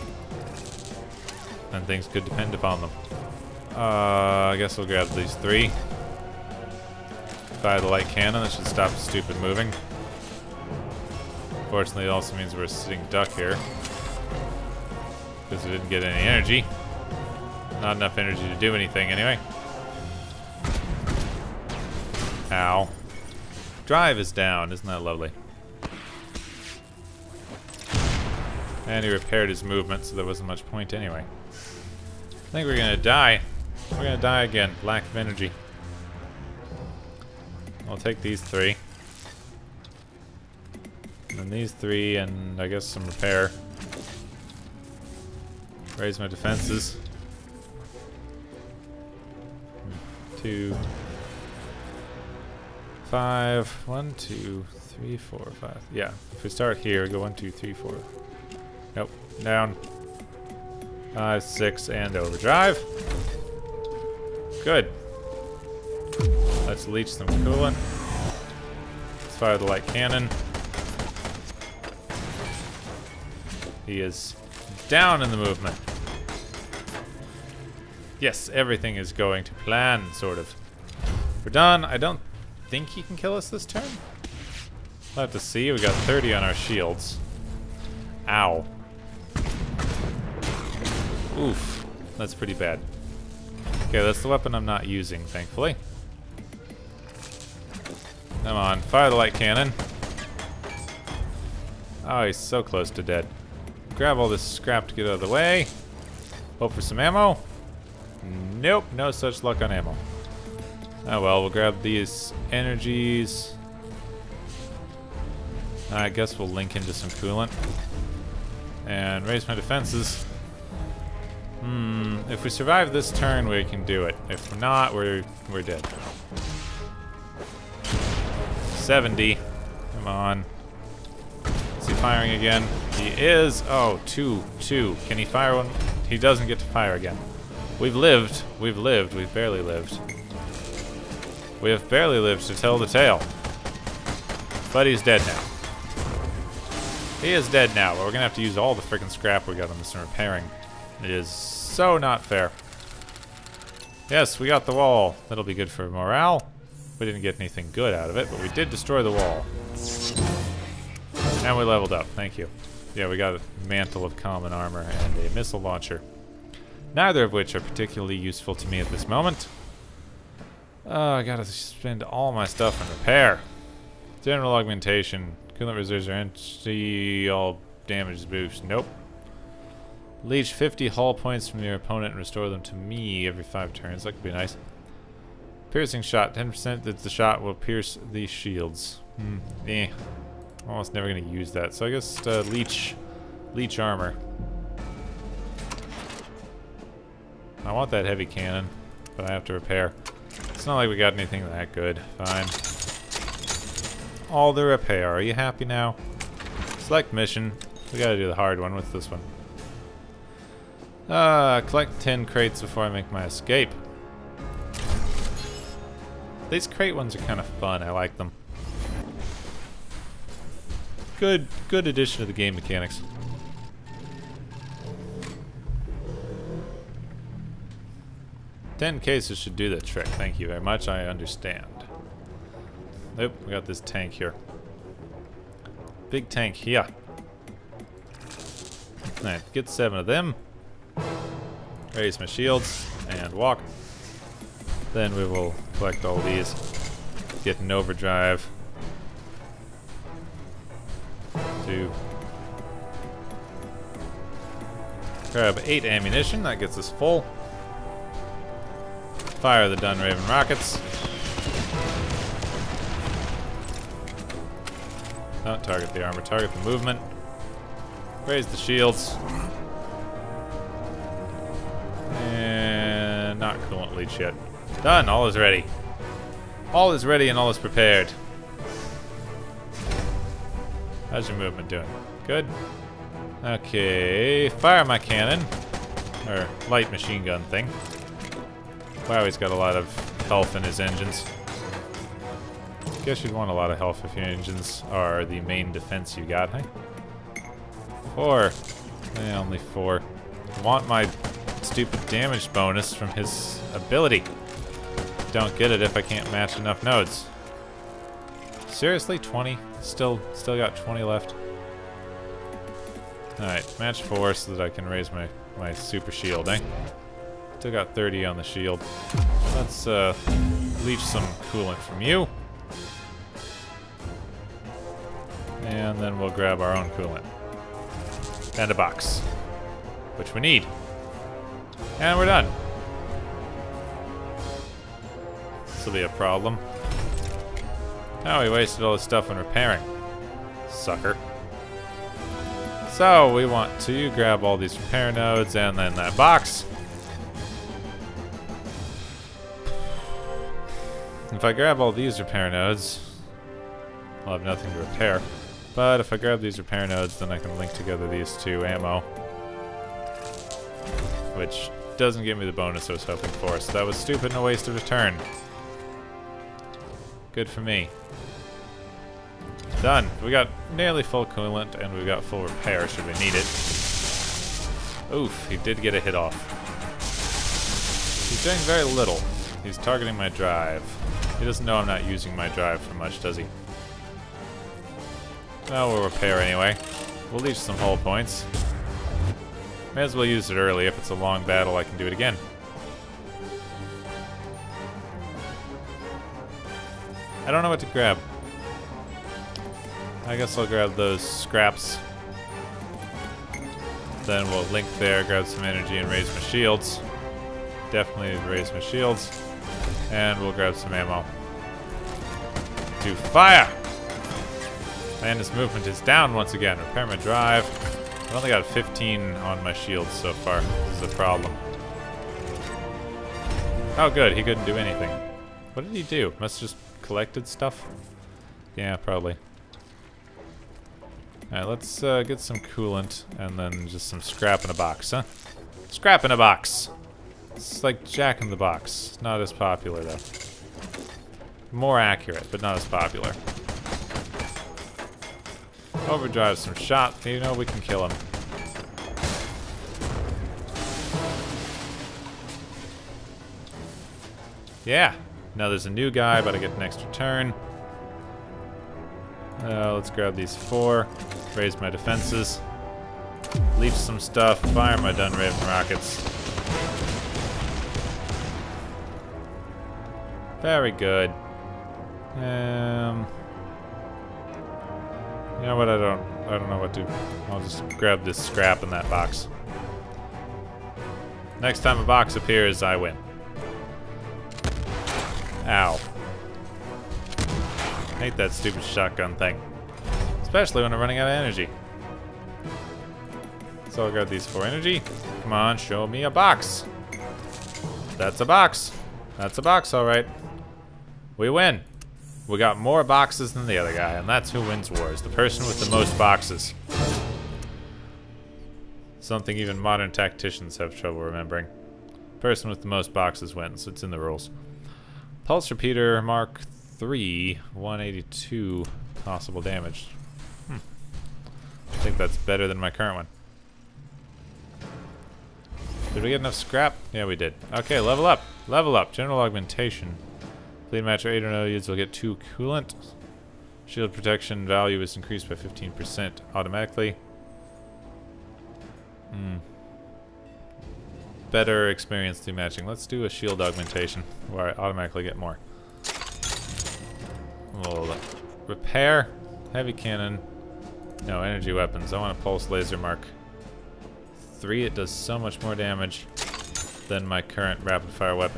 And things could depend upon them. Uh, I guess we'll grab these three. Fire the light cannon. That should stop the stupid moving. Fortunately, it also means we're a sitting duck here. Because we didn't get any energy. Not enough energy to do anything anyway. Ow. Drive is down. Isn't that lovely? And he repaired his movement, so there wasn't much point anyway. I think we're gonna die. We're gonna die again. Lack of energy. I'll take these three. And then these three, and I guess some repair. Raise my defenses. Two. Five. One, two, three, four, five. Yeah, if we start here, go one, two, three, four. Nope. Down. Five, six, and overdrive. Good. Let's leech some coolant. Let's fire the light cannon. He is down in the movement. Yes, everything is going to plan, sort of. We're done. I don't think he can kill us this turn. We'll have to see. We got thirty on our shields. Ow. Oof. That's pretty bad. Okay, that's the weapon I'm not using, thankfully. Come on, fire the light cannon. Oh, he's so close to dead. Grab all this scrap to get out of the way. Hope for some ammo. Nope, no such luck on ammo. Oh well, we'll grab these energies. I guess we'll link into some coolant. And raise my defenses. Hmm, if we survive this turn, we can do it. If not, we're we're dead. seventy. Come on. Is he firing again? He is. Oh, two, two. Can he fire one? He doesn't get to fire again. We've lived. We've lived. We've barely lived. We have barely lived to tell the tale. But he's dead now. He is dead now. We're gonna have to use all the freaking scrap we got on this in repairing. It is so not fair. Yes, we got the wall. That'll be good for morale. We didn't get anything good out of it, but we did destroy the wall. And we leveled up. Thank you. Yeah, we got a mantle of common armor and a missile launcher. Neither of which are particularly useful to me at this moment. Oh, I gotta spend all my stuff on repair. General augmentation. Coolant reserves are empty. All damage boost. Nope. Leech fifty hull points from your opponent and restore them to me every five turns. That could be nice. Piercing shot. ten percent that the shot will pierce the shields. Hmm. Eh. Almost never going to use that. So I guess uh, leech, leech armor. I want that heavy cannon, but I have to repair. It's not like we got anything that good. Fine. All the repair. Are you happy now? Select mission. We got to do the hard one with this one. Uh, collect ten crates before I make my escape. These crate ones are kind of fun. I like them. Good, good addition to the game mechanics. Ten cases should do the trick. Thank you very much. I understand. Nope, we got this tank here. Big tank here. Alright, get seven of them. Raise my shields and walk. Then we will collect all these. Get an overdrive. Two. Grab eight ammunition. That gets us full. Fire the Dunraven rockets. Don't target the armor, target the movement. Raise the shields. And not coolant leech yet. Done, all is ready. All is ready and all is prepared. How's your movement doing? Good? Okay, fire my cannon. Or light machine gun thing. Wow, he's got a lot of health in his engines. Guess you'd want a lot of health if your engines are the main defense you got, hey? Four. Eh, only four. I want my stupid damage bonus from his ability. Don't get it if I can't match enough nodes. Seriously? twenty? Still, still got twenty left. Alright, match four so that I can raise my, my super shield, eh? Still got thirty on the shield. Let's uh, leech some coolant from you. And then we'll grab our own coolant. And a box. Which we need. And we're done. This will be a problem. Oh, we wasted all this stuff on repairing. Sucker. So, we want to grab all these repair nodes and then that box. If I grab all these repair nodes, I'll have nothing to repair. But if I grab these repair nodes, then I can link together these two ammo. Which doesn't give me the bonus I was hoping for, so that was stupid and a waste of a turn. Good for me. Done. We got nearly full coolant, and we've got full repair should we need it. Oof, he did get a hit off. He's doing very little. He's targeting my drive. He doesn't know I'm not using my drive for much, does he? Well, we'll repair anyway. We'll leech some hull points. May as well use it early. If it's a long battle, I can do it again. I don't know what to grab. I guess I'll grab those scraps. Then we'll link there, grab some energy, and raise my shields. Definitely raise my shields. And we'll grab some ammo. To fire! And his movement is down once again. Repair my drive. I've only got fifteen on my shields so far. This is a problem. Oh good, he couldn't do anything. What did he do? Must have just collected stuff? Yeah, probably. Alright, let's uh, get some coolant and then just some scrap in a box, huh? Scrap in a box! It's like Jack in the Box. Not as popular though. More accurate, but not as popular. Overdrive some shot. You know we can kill him. Yeah. Now there's a new guy, but I get an extra turn. Uh, let's grab these four. Raise my defenses. Leech some stuff. Fire my Dunraven rockets. Very good. Um... You know what, I don't I don't know what to I'll just grab this scrap in that box. Next time a box appears, I win. Ow. Hate that stupid shotgun thing. Especially when I'm running out of energy. So I'll grab these for energy. Come on, show me a box. That's a box. That's a box, alright. We win. We got more boxes than the other guy, and that's who wins wars. The person with the most boxes. Something even modern tacticians have trouble remembering. Person with the most boxes wins. It's in the rules. Pulse repeater Mark three, one eighty-two possible damage. Hmm. think that's better than my current one. Did we get enough scrap? Yeah, we did. Okay, level up. Level up. General augmentation. Bleed match or eight or no units will get two coolant. Shield protection value is increased by fifteen percent automatically. Hmm. Better experience through matching. Let's do a shield augmentation where I automatically get more. We'll repair. Heavy cannon. No, energy weapons. I want a pulse laser mark three. It does so much more damage than my current rapid fire weapon.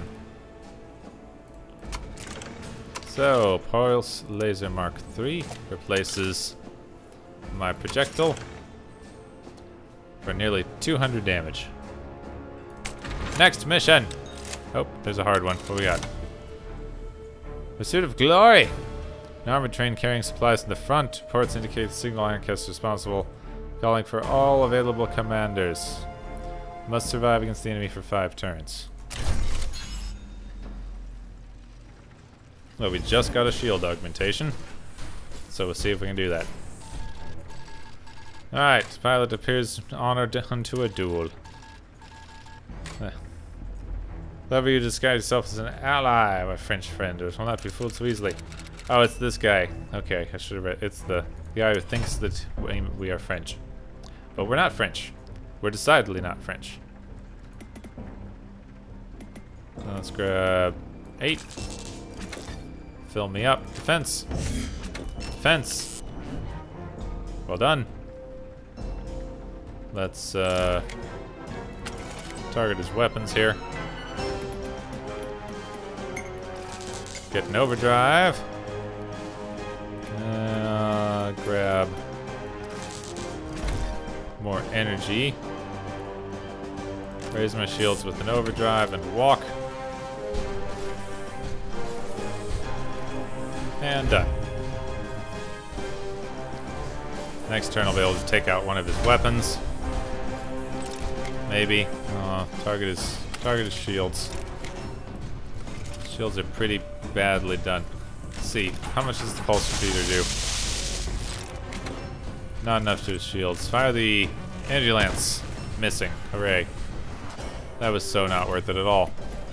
So, pulse laser mark three replaces my projectile for nearly two hundred damage. Next mission! Oh, there's a hard one. What we got? Pursuit of Glory! An armored train carrying supplies in the front. Reports indicate the signal Ironcast is responsible. Calling for all available commanders. Must survive against the enemy for five turns. Well, we just got a shield augmentation. So we'll see if we can do that. Alright, pilot appears honored unto a duel. Eh. However, you disguise yourself as an ally, my French friend. It will not be fooled so easily. Oh, it's this guy. Okay, I should have read. It's the guy who thinks that we are French. But we're not French. We're decidedly not French. So let's grab eight. Fill me up. Defense. Defense. Well done. Let's uh, target his weapons here. Get an overdrive. Uh, grab more energy. Raise my shields with an overdrive and walk. And done. Next turn I'll be able to take out one of his weapons. Maybe. Uh, target his target his shields. Shields are pretty badly done. Let's see. How much does the pulse repeater do? Not enough to his shields. Fire the energy lance. Missing. Hooray. That was so not worth it at all.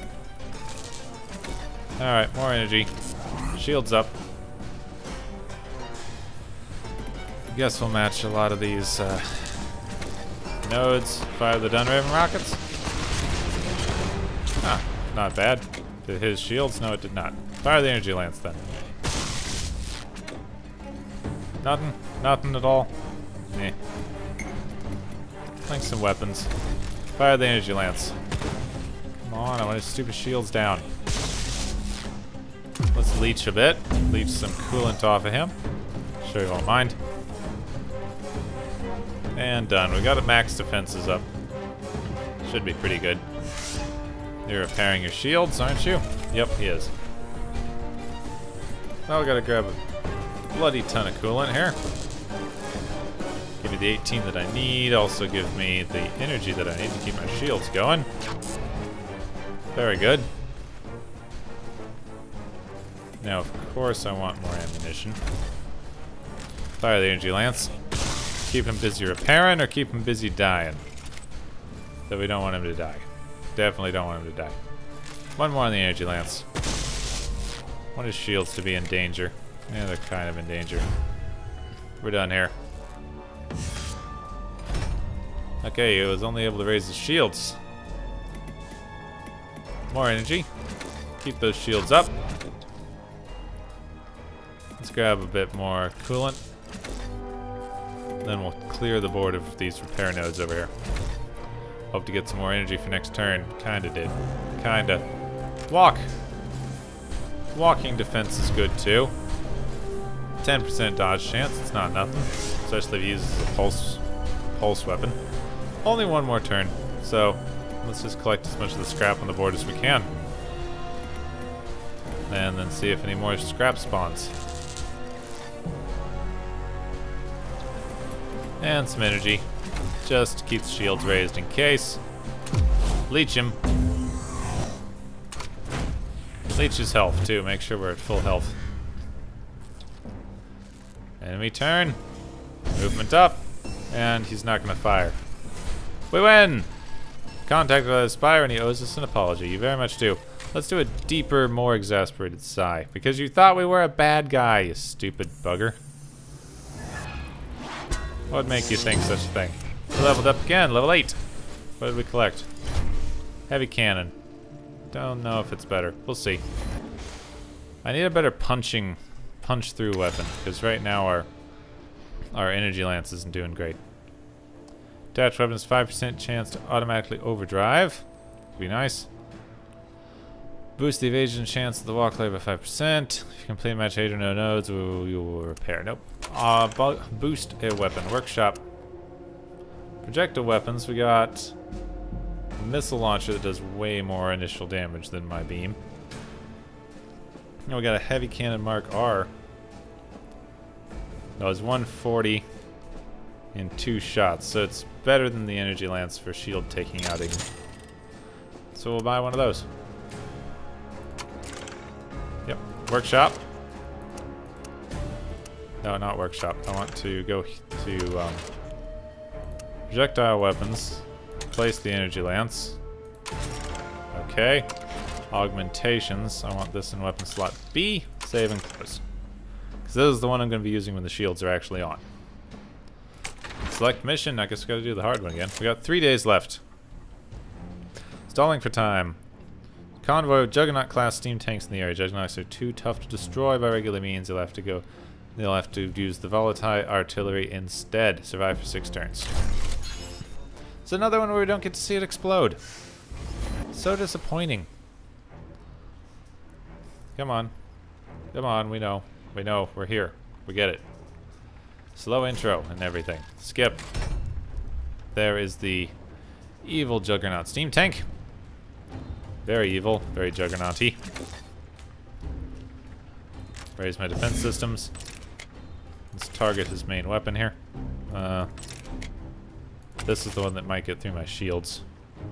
Alright, more energy. Shields up. Guess we'll match a lot of these uh, nodes. Fire the Dunraven rockets. Ah, not bad. Did his shields? No, it did not. Fire the energy lance then. Nothing? Nothing at all? Eh. Like some weapons. Fire the energy lance. Come on, I want his stupid shields down. Let's leech a bit. Leech some coolant off of him. Sure you won't mind. And done. We got a max defenses up. Should be pretty good. You're repairing your shields, aren't you? Yep, he is. Well, we gotta grab a bloody ton of coolant here. Give me the eighteen that I need. Also give me the energy that I need to keep my shields going. Very good. Now, of course, I want more ammunition. Fire the energy lance. Keep him busy repairing or keep him busy dying? So we don't want him to die. Definitely don't want him to die. One more on the energy lance. Want his shields to be in danger. Yeah, they're kind of in danger. We're done here. Okay, he was only able to raise his shields. More energy. Keep those shields up. Let's grab a bit more coolant. Then we'll clear the board of these repair nodes over here. Hope to get some more energy for next turn. Kinda did. Kinda. Walk! Walking defense is good too. ten percent dodge chance, it's not nothing. Especially if he uses a pulse, pulse weapon. Only one more turn, so let's just collect as much of the scrap on the board as we can. And then see if any more scrap spawns. And some energy. Just to keep the shields raised in case. Leech him. Leech his health too. Make sure we're at full health. Enemy turn. Movement up. And he's not gonna fire. We win! Contacted by the Spire and he owes us an apology. You very much do. Let's do a deeper, more exasperated sigh. Because you thought we were a bad guy, you stupid bugger. What would make you think such a thing? We leveled up again, level eight. What did we collect? Heavy cannon. Don't know if it's better. We'll see. I need a better punching, punch through weapon. Because right now our, our energy lance isn't doing great. Attached weapons, five percent chance to automatically overdrive. Could be nice. Boost the evasion chance of the walk layer by five percent. If you complete a match eight or no nodes, we will, you will repair. Nope. Uh, boost a weapon. Workshop. Projectile weapons. We got a missile launcher that does way more initial damage than my beam. And we got a heavy cannon Mark R. That was one forty in two shots, so it's better than the energy lance for shield taking outing. So we'll buy one of those. Yep. Workshop. No, not workshop. I want to go to um, projectile weapons. Place the energy lance. Okay. Augmentations. I want this in weapon slot B. Save and close. Because this is the one I'm going to be using when the shields are actually on. Select mission. I guess we got to do the hard one again. We got three days left. Stalling for time. Convoy of Juggernaut class steam tanks in the area. Juggernauts are too tough to destroy by regular means. They'll have to go. They'll have to use the volatile artillery instead. Survive for six turns. It's another one where we don't get to see it explode. So disappointing. Come on. Come on, we know. We know. We're here. We get it. Slow intro and everything. Skip. There is the evil Juggernaut steam tank. Very evil. Very Juggernaut-y. Raise my defense systems. Let's target his main weapon here. Uh, this is the one that might get through my shields.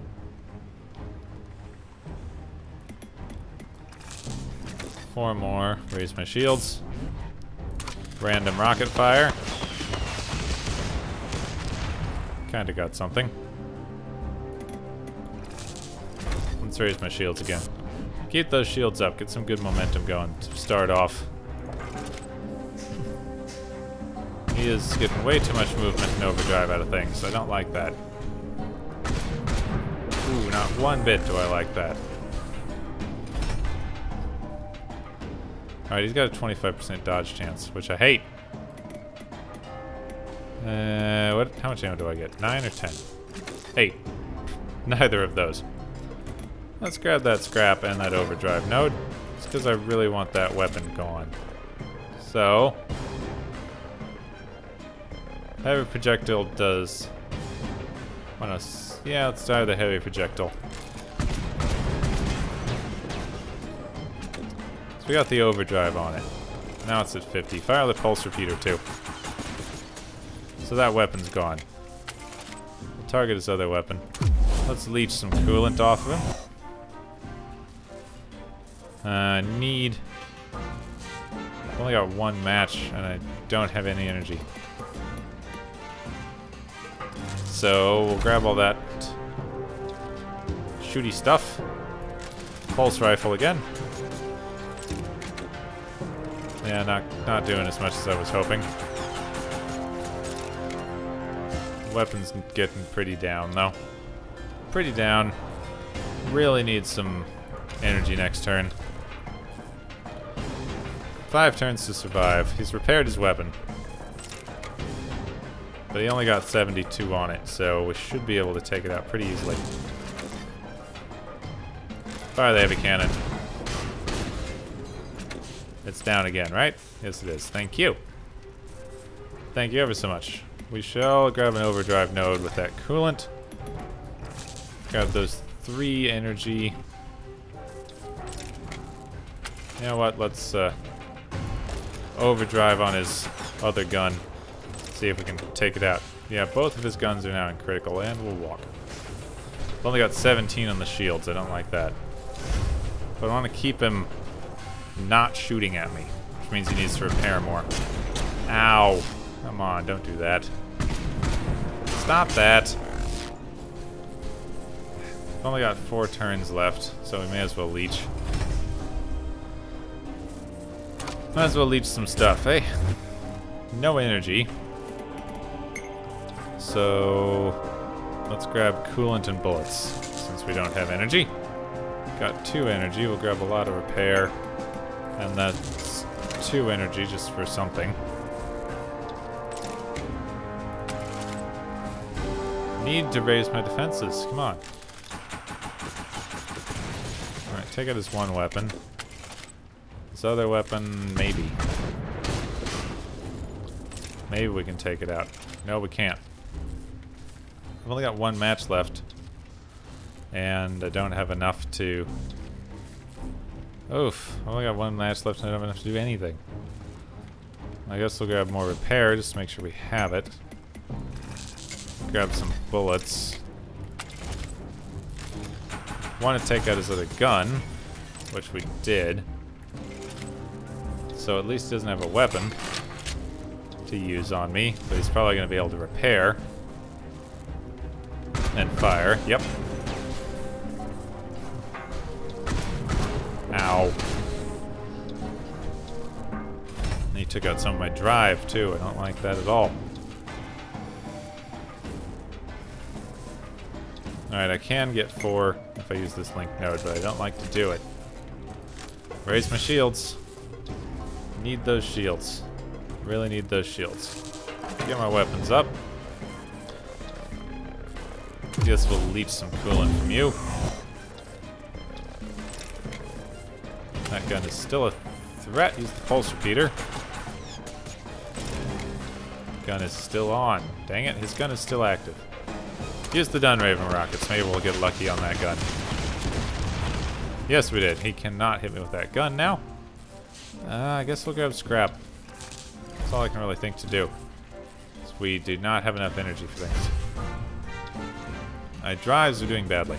Four more. Raise my shields. Random rocket fire. Kinda got something. Let's raise my shields again. Keep those shields up. Get some good momentum going to start off. He is getting way too much movement and overdrive out of things. I don't like that. Ooh, not one bit do I like that. Alright, he's got a twenty-five percent dodge chance, which I hate. Uh, what? How much ammo do I get? Nine or ten? Eight. Neither of those. Let's grab that scrap and that overdrive node. It's because I really want that weapon gone. So... heavy projectile does... Wanna s yeah, let's try the heavy projectile. So we got the overdrive on it. Now it's at fifty. Fire the pulse repeater too. So that weapon's gone. We'll target his other weapon. Let's leech some coolant off of him. Uh, need... I've only got one match and I don't have any energy. So we'll grab all that shooty stuff. Pulse rifle again. Yeah, not not doing as much as I was hoping. Weapon's getting pretty down though. Pretty down. Really need some energy next turn. Five turns to survive. He's repaired his weapon. But he only got seventy-two on it, so we should be able to take it out pretty easily. Fire the heavy cannon. It's down again, right? Yes, it is. Thank you. Thank you ever so much. We shall grab an overdrive node with that coolant. Grab those three energy. You know what? Let's uh, overdrive on his other gun. See if we can take it out. Yeah, both of his guns are now in critical, and we'll walk. I've only got seventeen on the shields. I don't like that. But I want to keep him not shooting at me, which means he needs to repair more. Ow. Come on, don't do that. Stop that. We've only got four turns left, so we may as well leech. Might as well leech some stuff, eh? No energy. So let's grab coolant and bullets, since we don't have energy. Got two energy, we'll grab a lot of repair. And that's two energy just for something. Need to raise my defenses, come on. Alright, take out his one weapon. This other weapon, maybe. Maybe we can take it out. No, we can't. I've only got one match left. And I don't have enough to... Oof, I've only got one match left and I don't have enough to do anything. I guess we'll grab more repair just to make sure we have it. Grab some bullets. Want to take out his other gun, which we did. So at least he doesn't have a weapon to use on me, but he's probably going to be able to repair. And fire, yep. Ow. And he took out some of my drive, too. I don't like that at all. Alright, I can get four if I use this link node, but I don't like to do it. Raise my shields. Need those shields. Really need those shields. Get my weapons up. Guess we'll leech some coolant from you. That gun is still a threat. Use the pulse repeater. Gun is still on. Dang it, his gun is still active. Use the Dunraven rockets. Maybe we'll get lucky on that gun. Yes, we did. He cannot hit me with that gun now. Uh, I guess we'll grab scrap. That's all I can really think to do. We do not have enough energy for things. My drives are doing badly.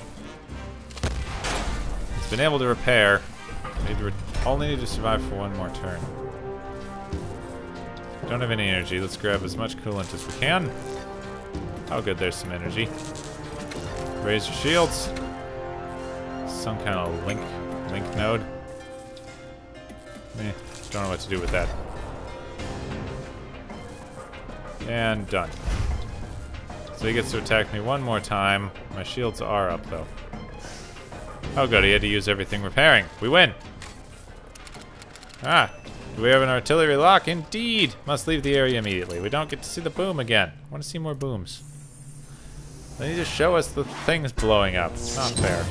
It's been able to repair. Need to re only need to survive for one more turn. Don't have any energy. Let's grab as much coolant as we can. Oh good, there's some energy. Raise your shields. Some kind of link link node. Eh, don't know what to do with that. And done. So he gets to attack me one more time. My shields are up though. Oh good, he had to use everything repairing. We win! Ah, do we have an artillery lock? Indeed! Must leave the area immediately. We don't get to see the boom again. I want to see more booms. They need to show us the things blowing up. It's not fair.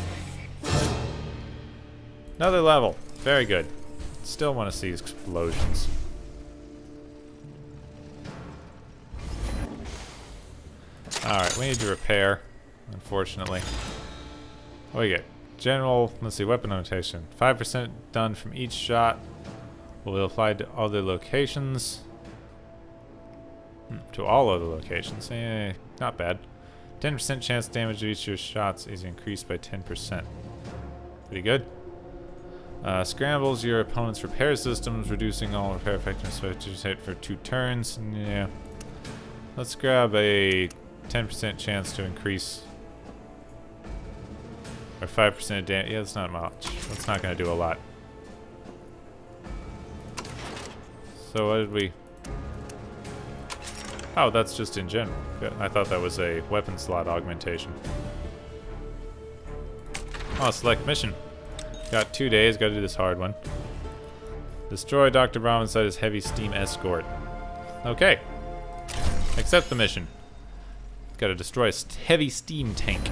Another level. Very good. Still want to see explosions. Alright, we need to repair, unfortunately. What do we get? General, let's see, weapon notation. five percent done from each shot. Will be applied to other locations. Hmm, to all other locations. Eh, not bad. ten percent chance damage of each of your shots is increased by ten percent. Pretty good. Uh, scrambles your opponent's repair systems, reducing all repair effectiveness for two turns. Yeah. Let's grab a ten percent chance to increase. Or five percent damage. Yeah, that's not much. That's not going to do a lot. So what did we... Oh, that's just in general. I thought that was a weapon slot augmentation. Oh, select mission. Got two days, gotta do this hard one. Destroy Doctor Brahman's site as heavy steam escort. Okay. Accept the mission. Gotta destroy a heavy steam tank.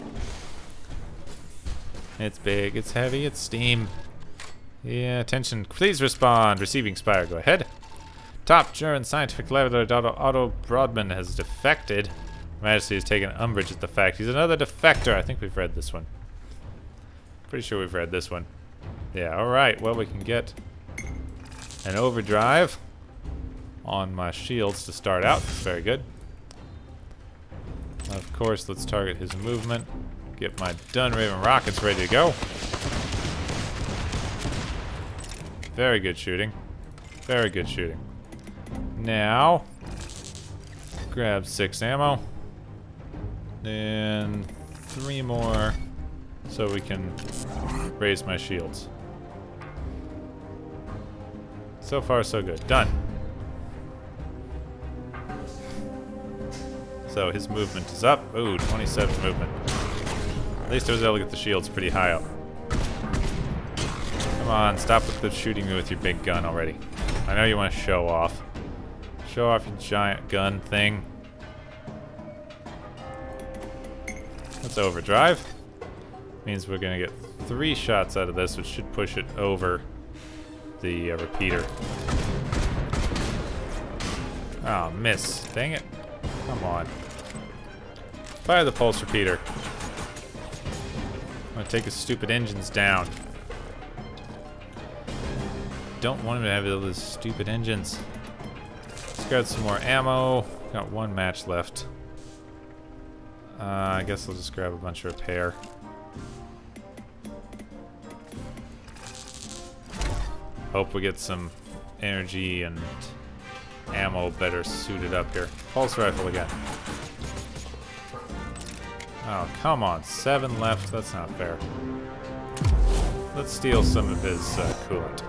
It's big, it's heavy, it's steam. Yeah, attention. Please respond. Receiving Spire, go ahead. Top German scientific laboratory Otto Brodmann has defected. Her Majesty has taken umbrage at the fact he's another defector. I think we've read this one. Pretty sure we've read this one. Yeah, alright. Well, we can get an overdrive on my shields to start out. Very good. Of course, let's target his movement. Get my Dunraven rockets ready to go. Very good shooting. Very good shooting. Now, grab six ammo. And three more so we can raise my shields. So far, so good. Done. So his movement is up. Ooh, twenty-seven movement. At least I was able to get the shields pretty high up. Come on, stop with the shooting me with your big gun already. I know you want to show off. Show off your giant gun thing. Let's overdrive. Means we're going to get three shots out of this, which should push it over the uh, repeater. Oh, miss. Dang it. Come on. Fire the pulse repeater. I'm gonna take his stupid engines down. Don't want him to have all those stupid engines. Let's grab some more ammo. Got one match left. Uh, I guess I'll just grab a bunch of repair. Hope we get some energy and ammo better suited up here. Pulse rifle again. Oh, come on. Seven left. That's not fair. Let's steal some of his uh, coolant.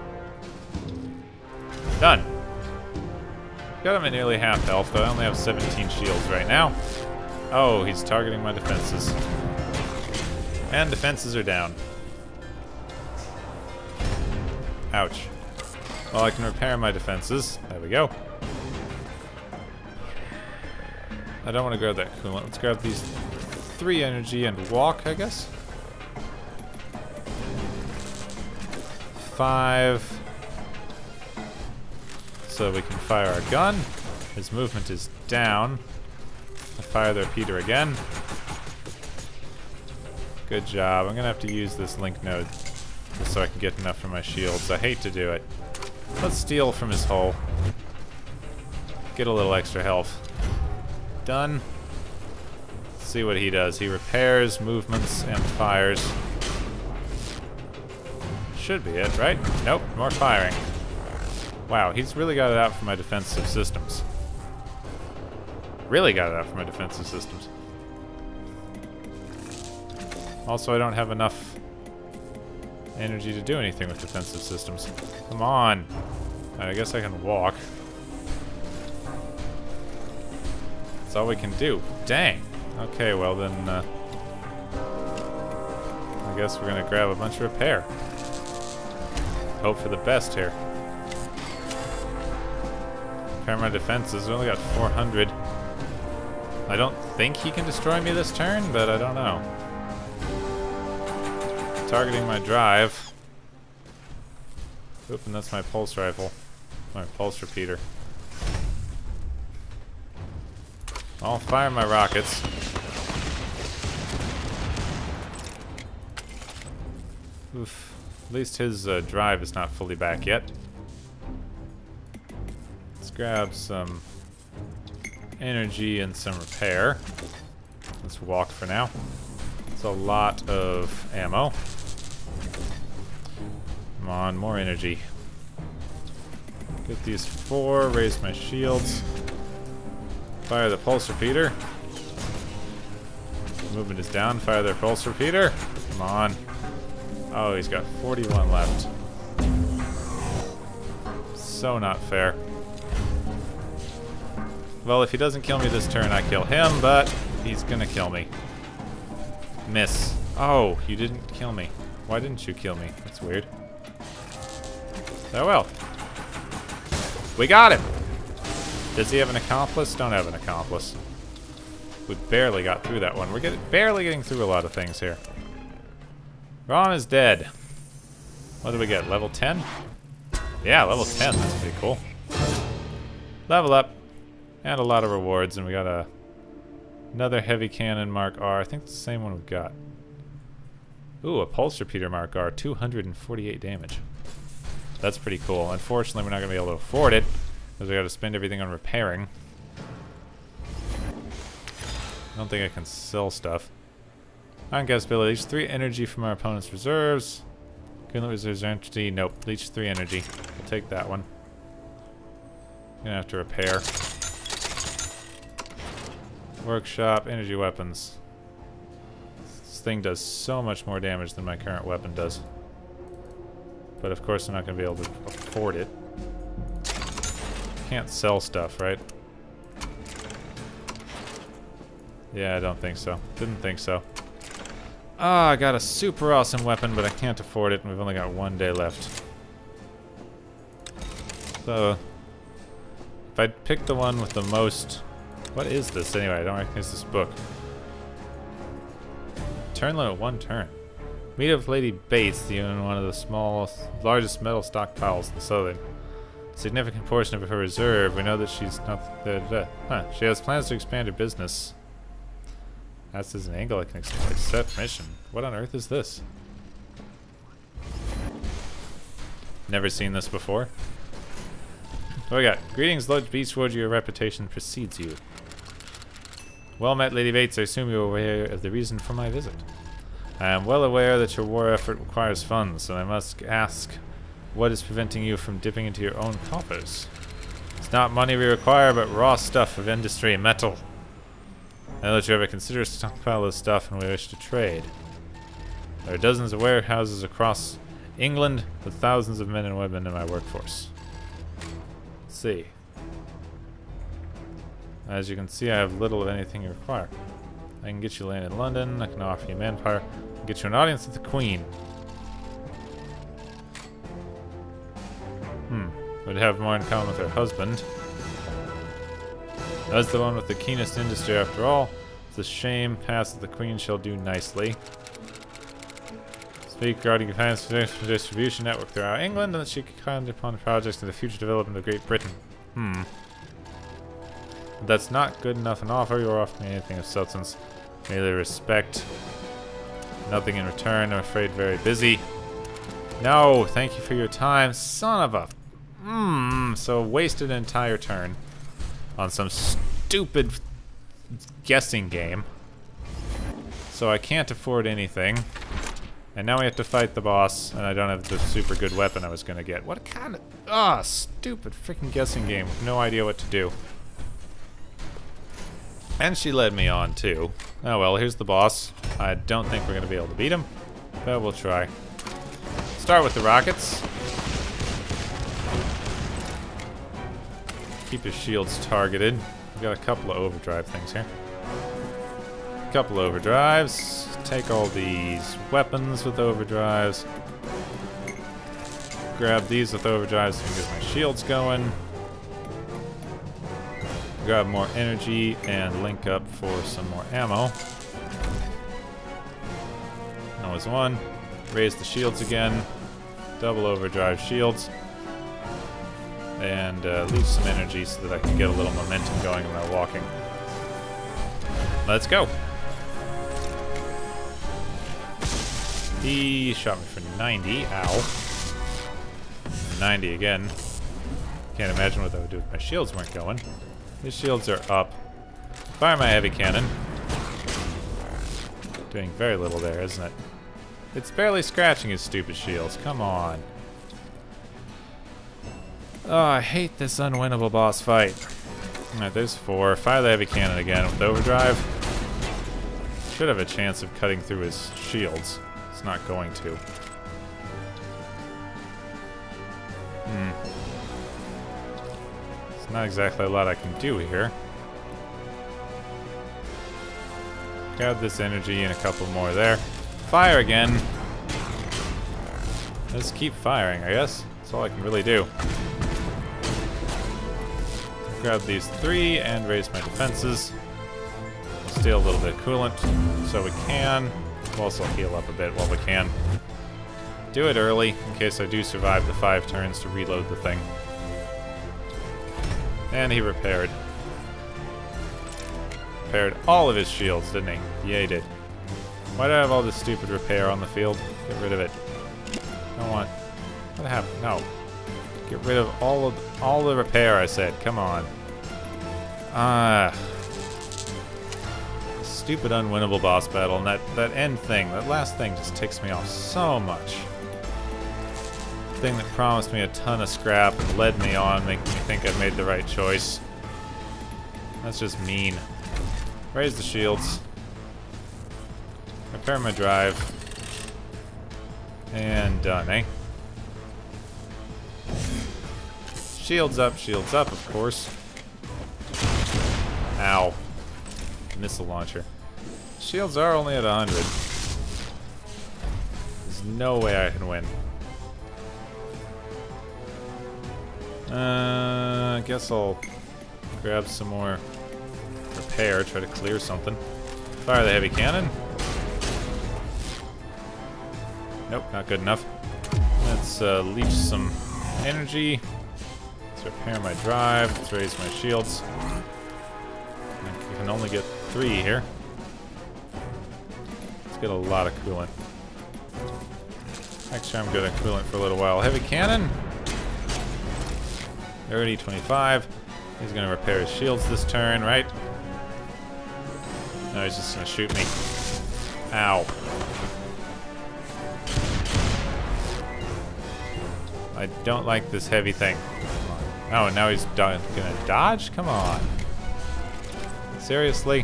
Done. Got him at nearly half health, though. I only have seventeen shields right now. Oh, he's targeting my defenses. And defenses are down. Ouch. Well, I can repair my defenses. There we go. I don't want to grab that coolant. Let's grab these three energy and walk, I guess. Five. So we can fire our gun. His movement is down. I fire the repeater again. Good job. I'm gonna have to use this link node just so I can get enough for my shields. I hate to do it. Let's steal from his hull. Get a little extra health. Done. Let's see what he does. He repairs, movements, and fires. Should be it, right? Nope, more firing. Wow, he's really got it out for my defensive systems. Really got it out for my defensive systems. Also, I don't have enough energy to do anything with defensive systems. Come on. I guess I can walk. That's all we can do. Dang. Okay, well then, uh, I guess we're gonna grab a bunch of repair. Hope for the best here. Repair my defenses. We only got four hundred. I don't think he can destroy me this turn, but I don't know. Targeting my drive. Oop, and that's my pulse rifle. My pulse repeater. I'll fire my rockets. Oof. At least his uh, drive is not fully back yet. Let's grab some energy and some repair. Let's walk for now. It's a lot of ammo. Come on, more energy. Get these four, raise my shields. Fire the pulse repeater. Movement is down, fire their pulse repeater. Come on. Oh, he's got forty-one left. So not fair. Well, if he doesn't kill me this turn, I kill him, but he's gonna kill me. Miss. Oh, you didn't kill me. Why didn't you kill me? That's weird. Oh well. We got him! Does he have an accomplice? Don't have an accomplice. We barely got through that one. We're getting, barely getting through a lot of things here. Ron is dead. What do we get? Level ten? Yeah, level ten. That's pretty cool. Level up. And a lot of rewards. And we got a another heavy cannon Mark R. I think it's the same one we've got. Ooh, a pulse repeater Mark R. two hundred forty-eight damage. That's pretty cool. Unfortunately, we're not going to be able to afford it, because we got to spend everything on repairing. I don't think I can sell stuff. Ironcast ability. Leech three energy from our opponent's reserves. Coolant reserves entity. Nope. Leech three energy. We'll take that one. Gonna have to repair. Workshop. Energy weapons. This thing does so much more damage than my current weapon does. But of course I'm not going to be able to afford it. Can't sell stuff, right? Yeah, I don't think so. Didn't think so. Ah, I got a super awesome weapon, but I can't afford it, and we've only got one day left. So, if I'd pick the one with the most... What is this anyway? I don't recognize this book. Turn limit one turn. Meet up with Lady Bates, the in one of the smallest, largest metal stockpiles in the southern. A significant portion of her reserve. We know that she's not... Da, da, da. Huh. She has plans to expand her business. That's as an angle I can exploit. Set mission. What on earth is this? Never seen this before. What we got? Greetings, Lord Beechwood. Your reputation precedes you. Well met, Lady Bates. I assume you're aware of the reason for my visit. I am well aware that your war effort requires funds, and I must ask, what is preventing you from dipping into your own coffers? It's not money we require, but raw stuff of industry, metal. I know that you have a considerate stockpile of stuff and we wish to trade. There are dozens of warehouses across England with thousands of men and women in my workforce. Let's see. As you can see, I have little of anything you require. I can get you land in London, I can offer you manpower, I can get you an audience with the Queen. Hmm. Would have more in common with her husband. That's the one with the keenest industry after all. It's a shame past that the Queen shall do nicely. Speak regarding Japan's distribution network throughout England, and that she could comment upon projects in the future development of Great Britain. Hmm. If that's not good enough an offer. You're offering me anything of substance. Merely respect. Nothing in return. I'm afraid very busy. No, thank you for your time. Son of a... Hmm. So wasted an entire turn on some stupid guessing game. So I can't afford anything. And now we have to fight the boss, and I don't have the super good weapon I was gonna get. What kind of... Ah, oh, stupid freaking guessing game with no idea what to do. And she led me on, too. Oh well, here's the boss. I don't think we're gonna be able to beat him, but we'll try. Start with the rockets. Keep his shields targeted. We've got a couple of overdrive things here. A couple of overdrives. Take all these weapons with overdrives. Grab these with overdrives so I can get my shields going. Grab more energy and link up for some more ammo. That was one. Raise the shields again. Double overdrive shields. And uh, leave some energy so that I can get a little momentum going in my walking. Let's go. He shot me for ninety. Ow. ninety again. Can't imagine what that would do if my shields weren't going. His shields are up. Fire my heavy cannon. Doing very little there, isn't it? It's barely scratching his stupid shields. Come on. Oh, I hate this unwinnable boss fight. Alright, there's four. Fire the heavy cannon again with overdrive. Should have a chance of cutting through his shields. It's not going to. Hmm. It's not exactly a lot I can do here. Grab this energy and a couple more there. Fire again. Let's keep firing, I guess. That's all I can really do. Grab these three and raise my defenses. We'll steal a little bit of coolant so we can. We'll also heal up a bit while we can. Do it early in case I do survive the five turns to reload the thing. And he repaired. Repaired all of his shields, didn't he? Yeah, he did. Why do I have all this stupid repair on the field? Get rid of it. Don't want... What happened? No. Get rid of all of all the repair, I said. Come on. Ah. Stupid unwinnable boss battle, and that, that end thing, that last thing just ticks me off so much. Thing that promised me a ton of scrap and led me on, making me think I've made the right choice. That's just mean. Raise the shields. Repair my drive. And done, eh? Shields up, shields up, of course. Ow. Missile launcher. Shields are only at one hundred. There's no way I can win. Uh, I guess I'll grab some more repair, try to clear something. Fire the heavy cannon. Nope, not good enough. Let's uh, leech some energy. Let's repair my drive. Let's raise my shields. I can only get three here. Let's get a lot of coolant. Actually, I'm good at coolant for a little while. Heavy cannon. thirty, twenty-five. He's gonna repair his shields this turn, right? No, he's just gonna shoot me. Ow. I don't like this heavy thing. Oh, and now he's do gonna dodge? Come on. Seriously?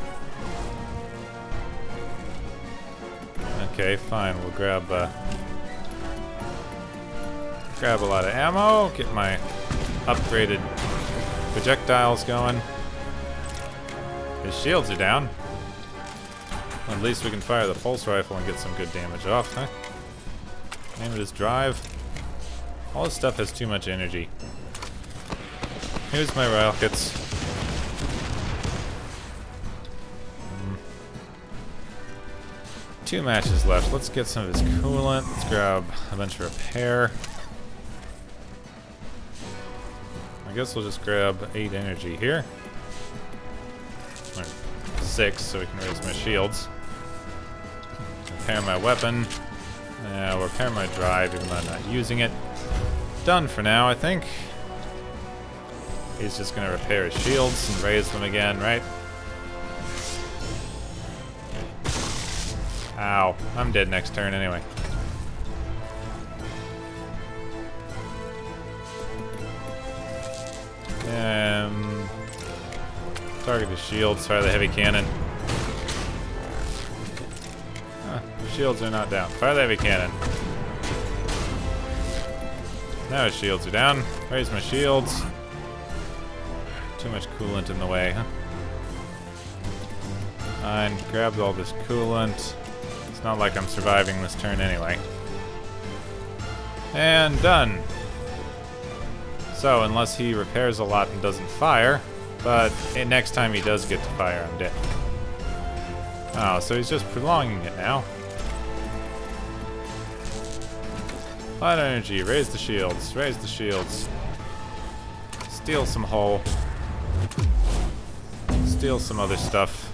Okay, fine. We'll grab uh, grab a lot of ammo. Get my upgraded projectiles going. His shields are down. Well, at least we can fire the pulse rifle and get some good damage off, huh? Aim at his drive. All this stuff has too much energy. Here's my rockets. Mm. Two matches left. Let's get some of his coolant. Let's grab a bunch of repair. I guess we'll just grab eight energy here. Or six, so we can raise my shields. Repair my weapon. Uh, repair my drive, even though I'm not using it. Done for now, I think. He's just gonna repair his shields and raise them again, right? Ow. I'm dead next turn anyway. Um, target his shields, fire the heavy cannon. Huh, shields are not down. Fire the heavy cannon. Now his shields are down. Raise my shields. Too much coolant in the way, huh? And grabbed all this coolant. It's not like I'm surviving this turn anyway. And done. So, unless he repairs a lot and doesn't fire, but next time he does get to fire, I'm dead. Oh, so he's just prolonging it now. Light energy, raise the shields, raise the shields. Steal some hull. Steal some other stuff.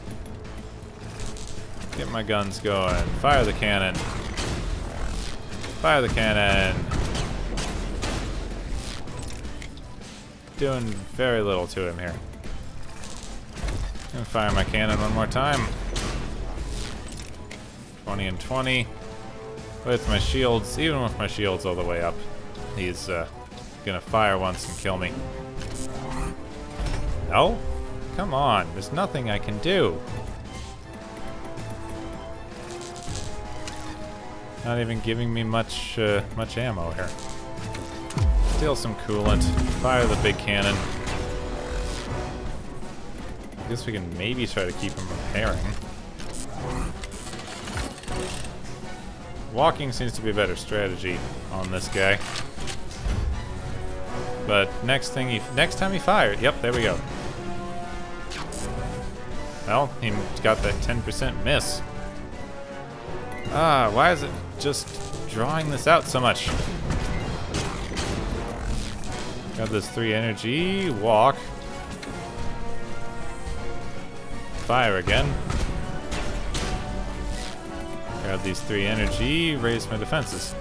Get my guns going. Fire the cannon. Fire the cannon. Doing very little to him here. Gonna fire my cannon one more time. twenty and twenty. With my shields, even with my shields all the way up, he's uh, gonna fire once and kill me. No? Come on, there's nothing I can do. Not even giving me much, uh, much ammo here. Steal some coolant. Fire the big cannon. I guess we can maybe try to keep him repairing. Walking seems to be a better strategy on this guy. But next thing he, next time he fired, yep, there we go. Well, he got that ten percent miss. Ah, why is it just drawing this out so much? Got this three energy, walk. Fire again. Grab these three energy, raise my defenses.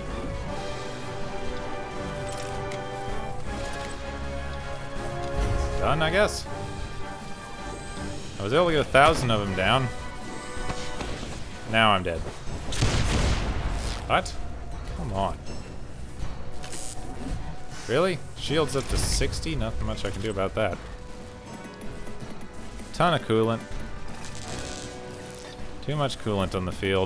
Done, I guess. I was able to get a thousand of them down. Now I'm dead. What? Come on. Really? Shields up to sixty? Nothing much I can do about that. Ton of coolant. Too much coolant on the field.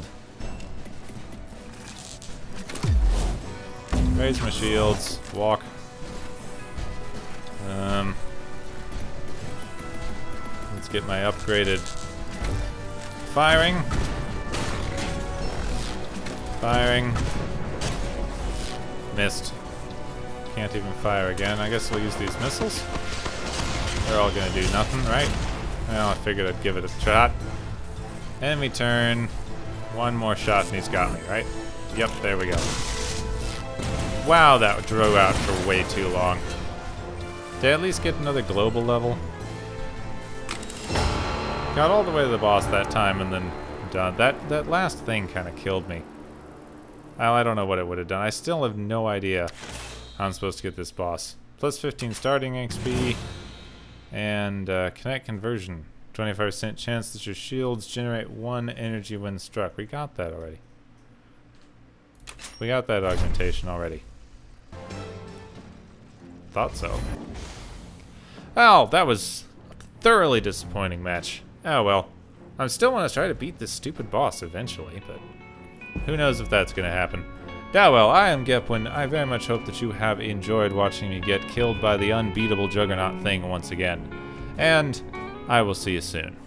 Raise my shields. Walk. Um, let's get my upgraded firing. Firing. Missed. Can't even fire again. I guess we'll use these missiles. They're all gonna do nothing, right? Well, I figured I'd give it a shot. Enemy turn. One more shot and he's got me, right? Yep, there we go. Wow, that drove out for way too long. Did I at least get another global level? Got all the way to the boss that time and then done. That, that last thing kind of killed me. Well, I don't know what it would have done. I still have no idea how I'm supposed to get this boss. Plus fifteen starting X P. And uh, kinetic conversion. twenty-five percent chance that your shields generate one energy when struck. We got that already. We got that augmentation already. Thought so. Well, that was a thoroughly disappointing match. Oh well. I still want to try to beat this stupid boss eventually, but who knows if that's going to happen. Yeah, well, I am Gepwin. I very much hope that you have enjoyed watching me get killed by the unbeatable Juggernaut thing once again. And I will see you soon.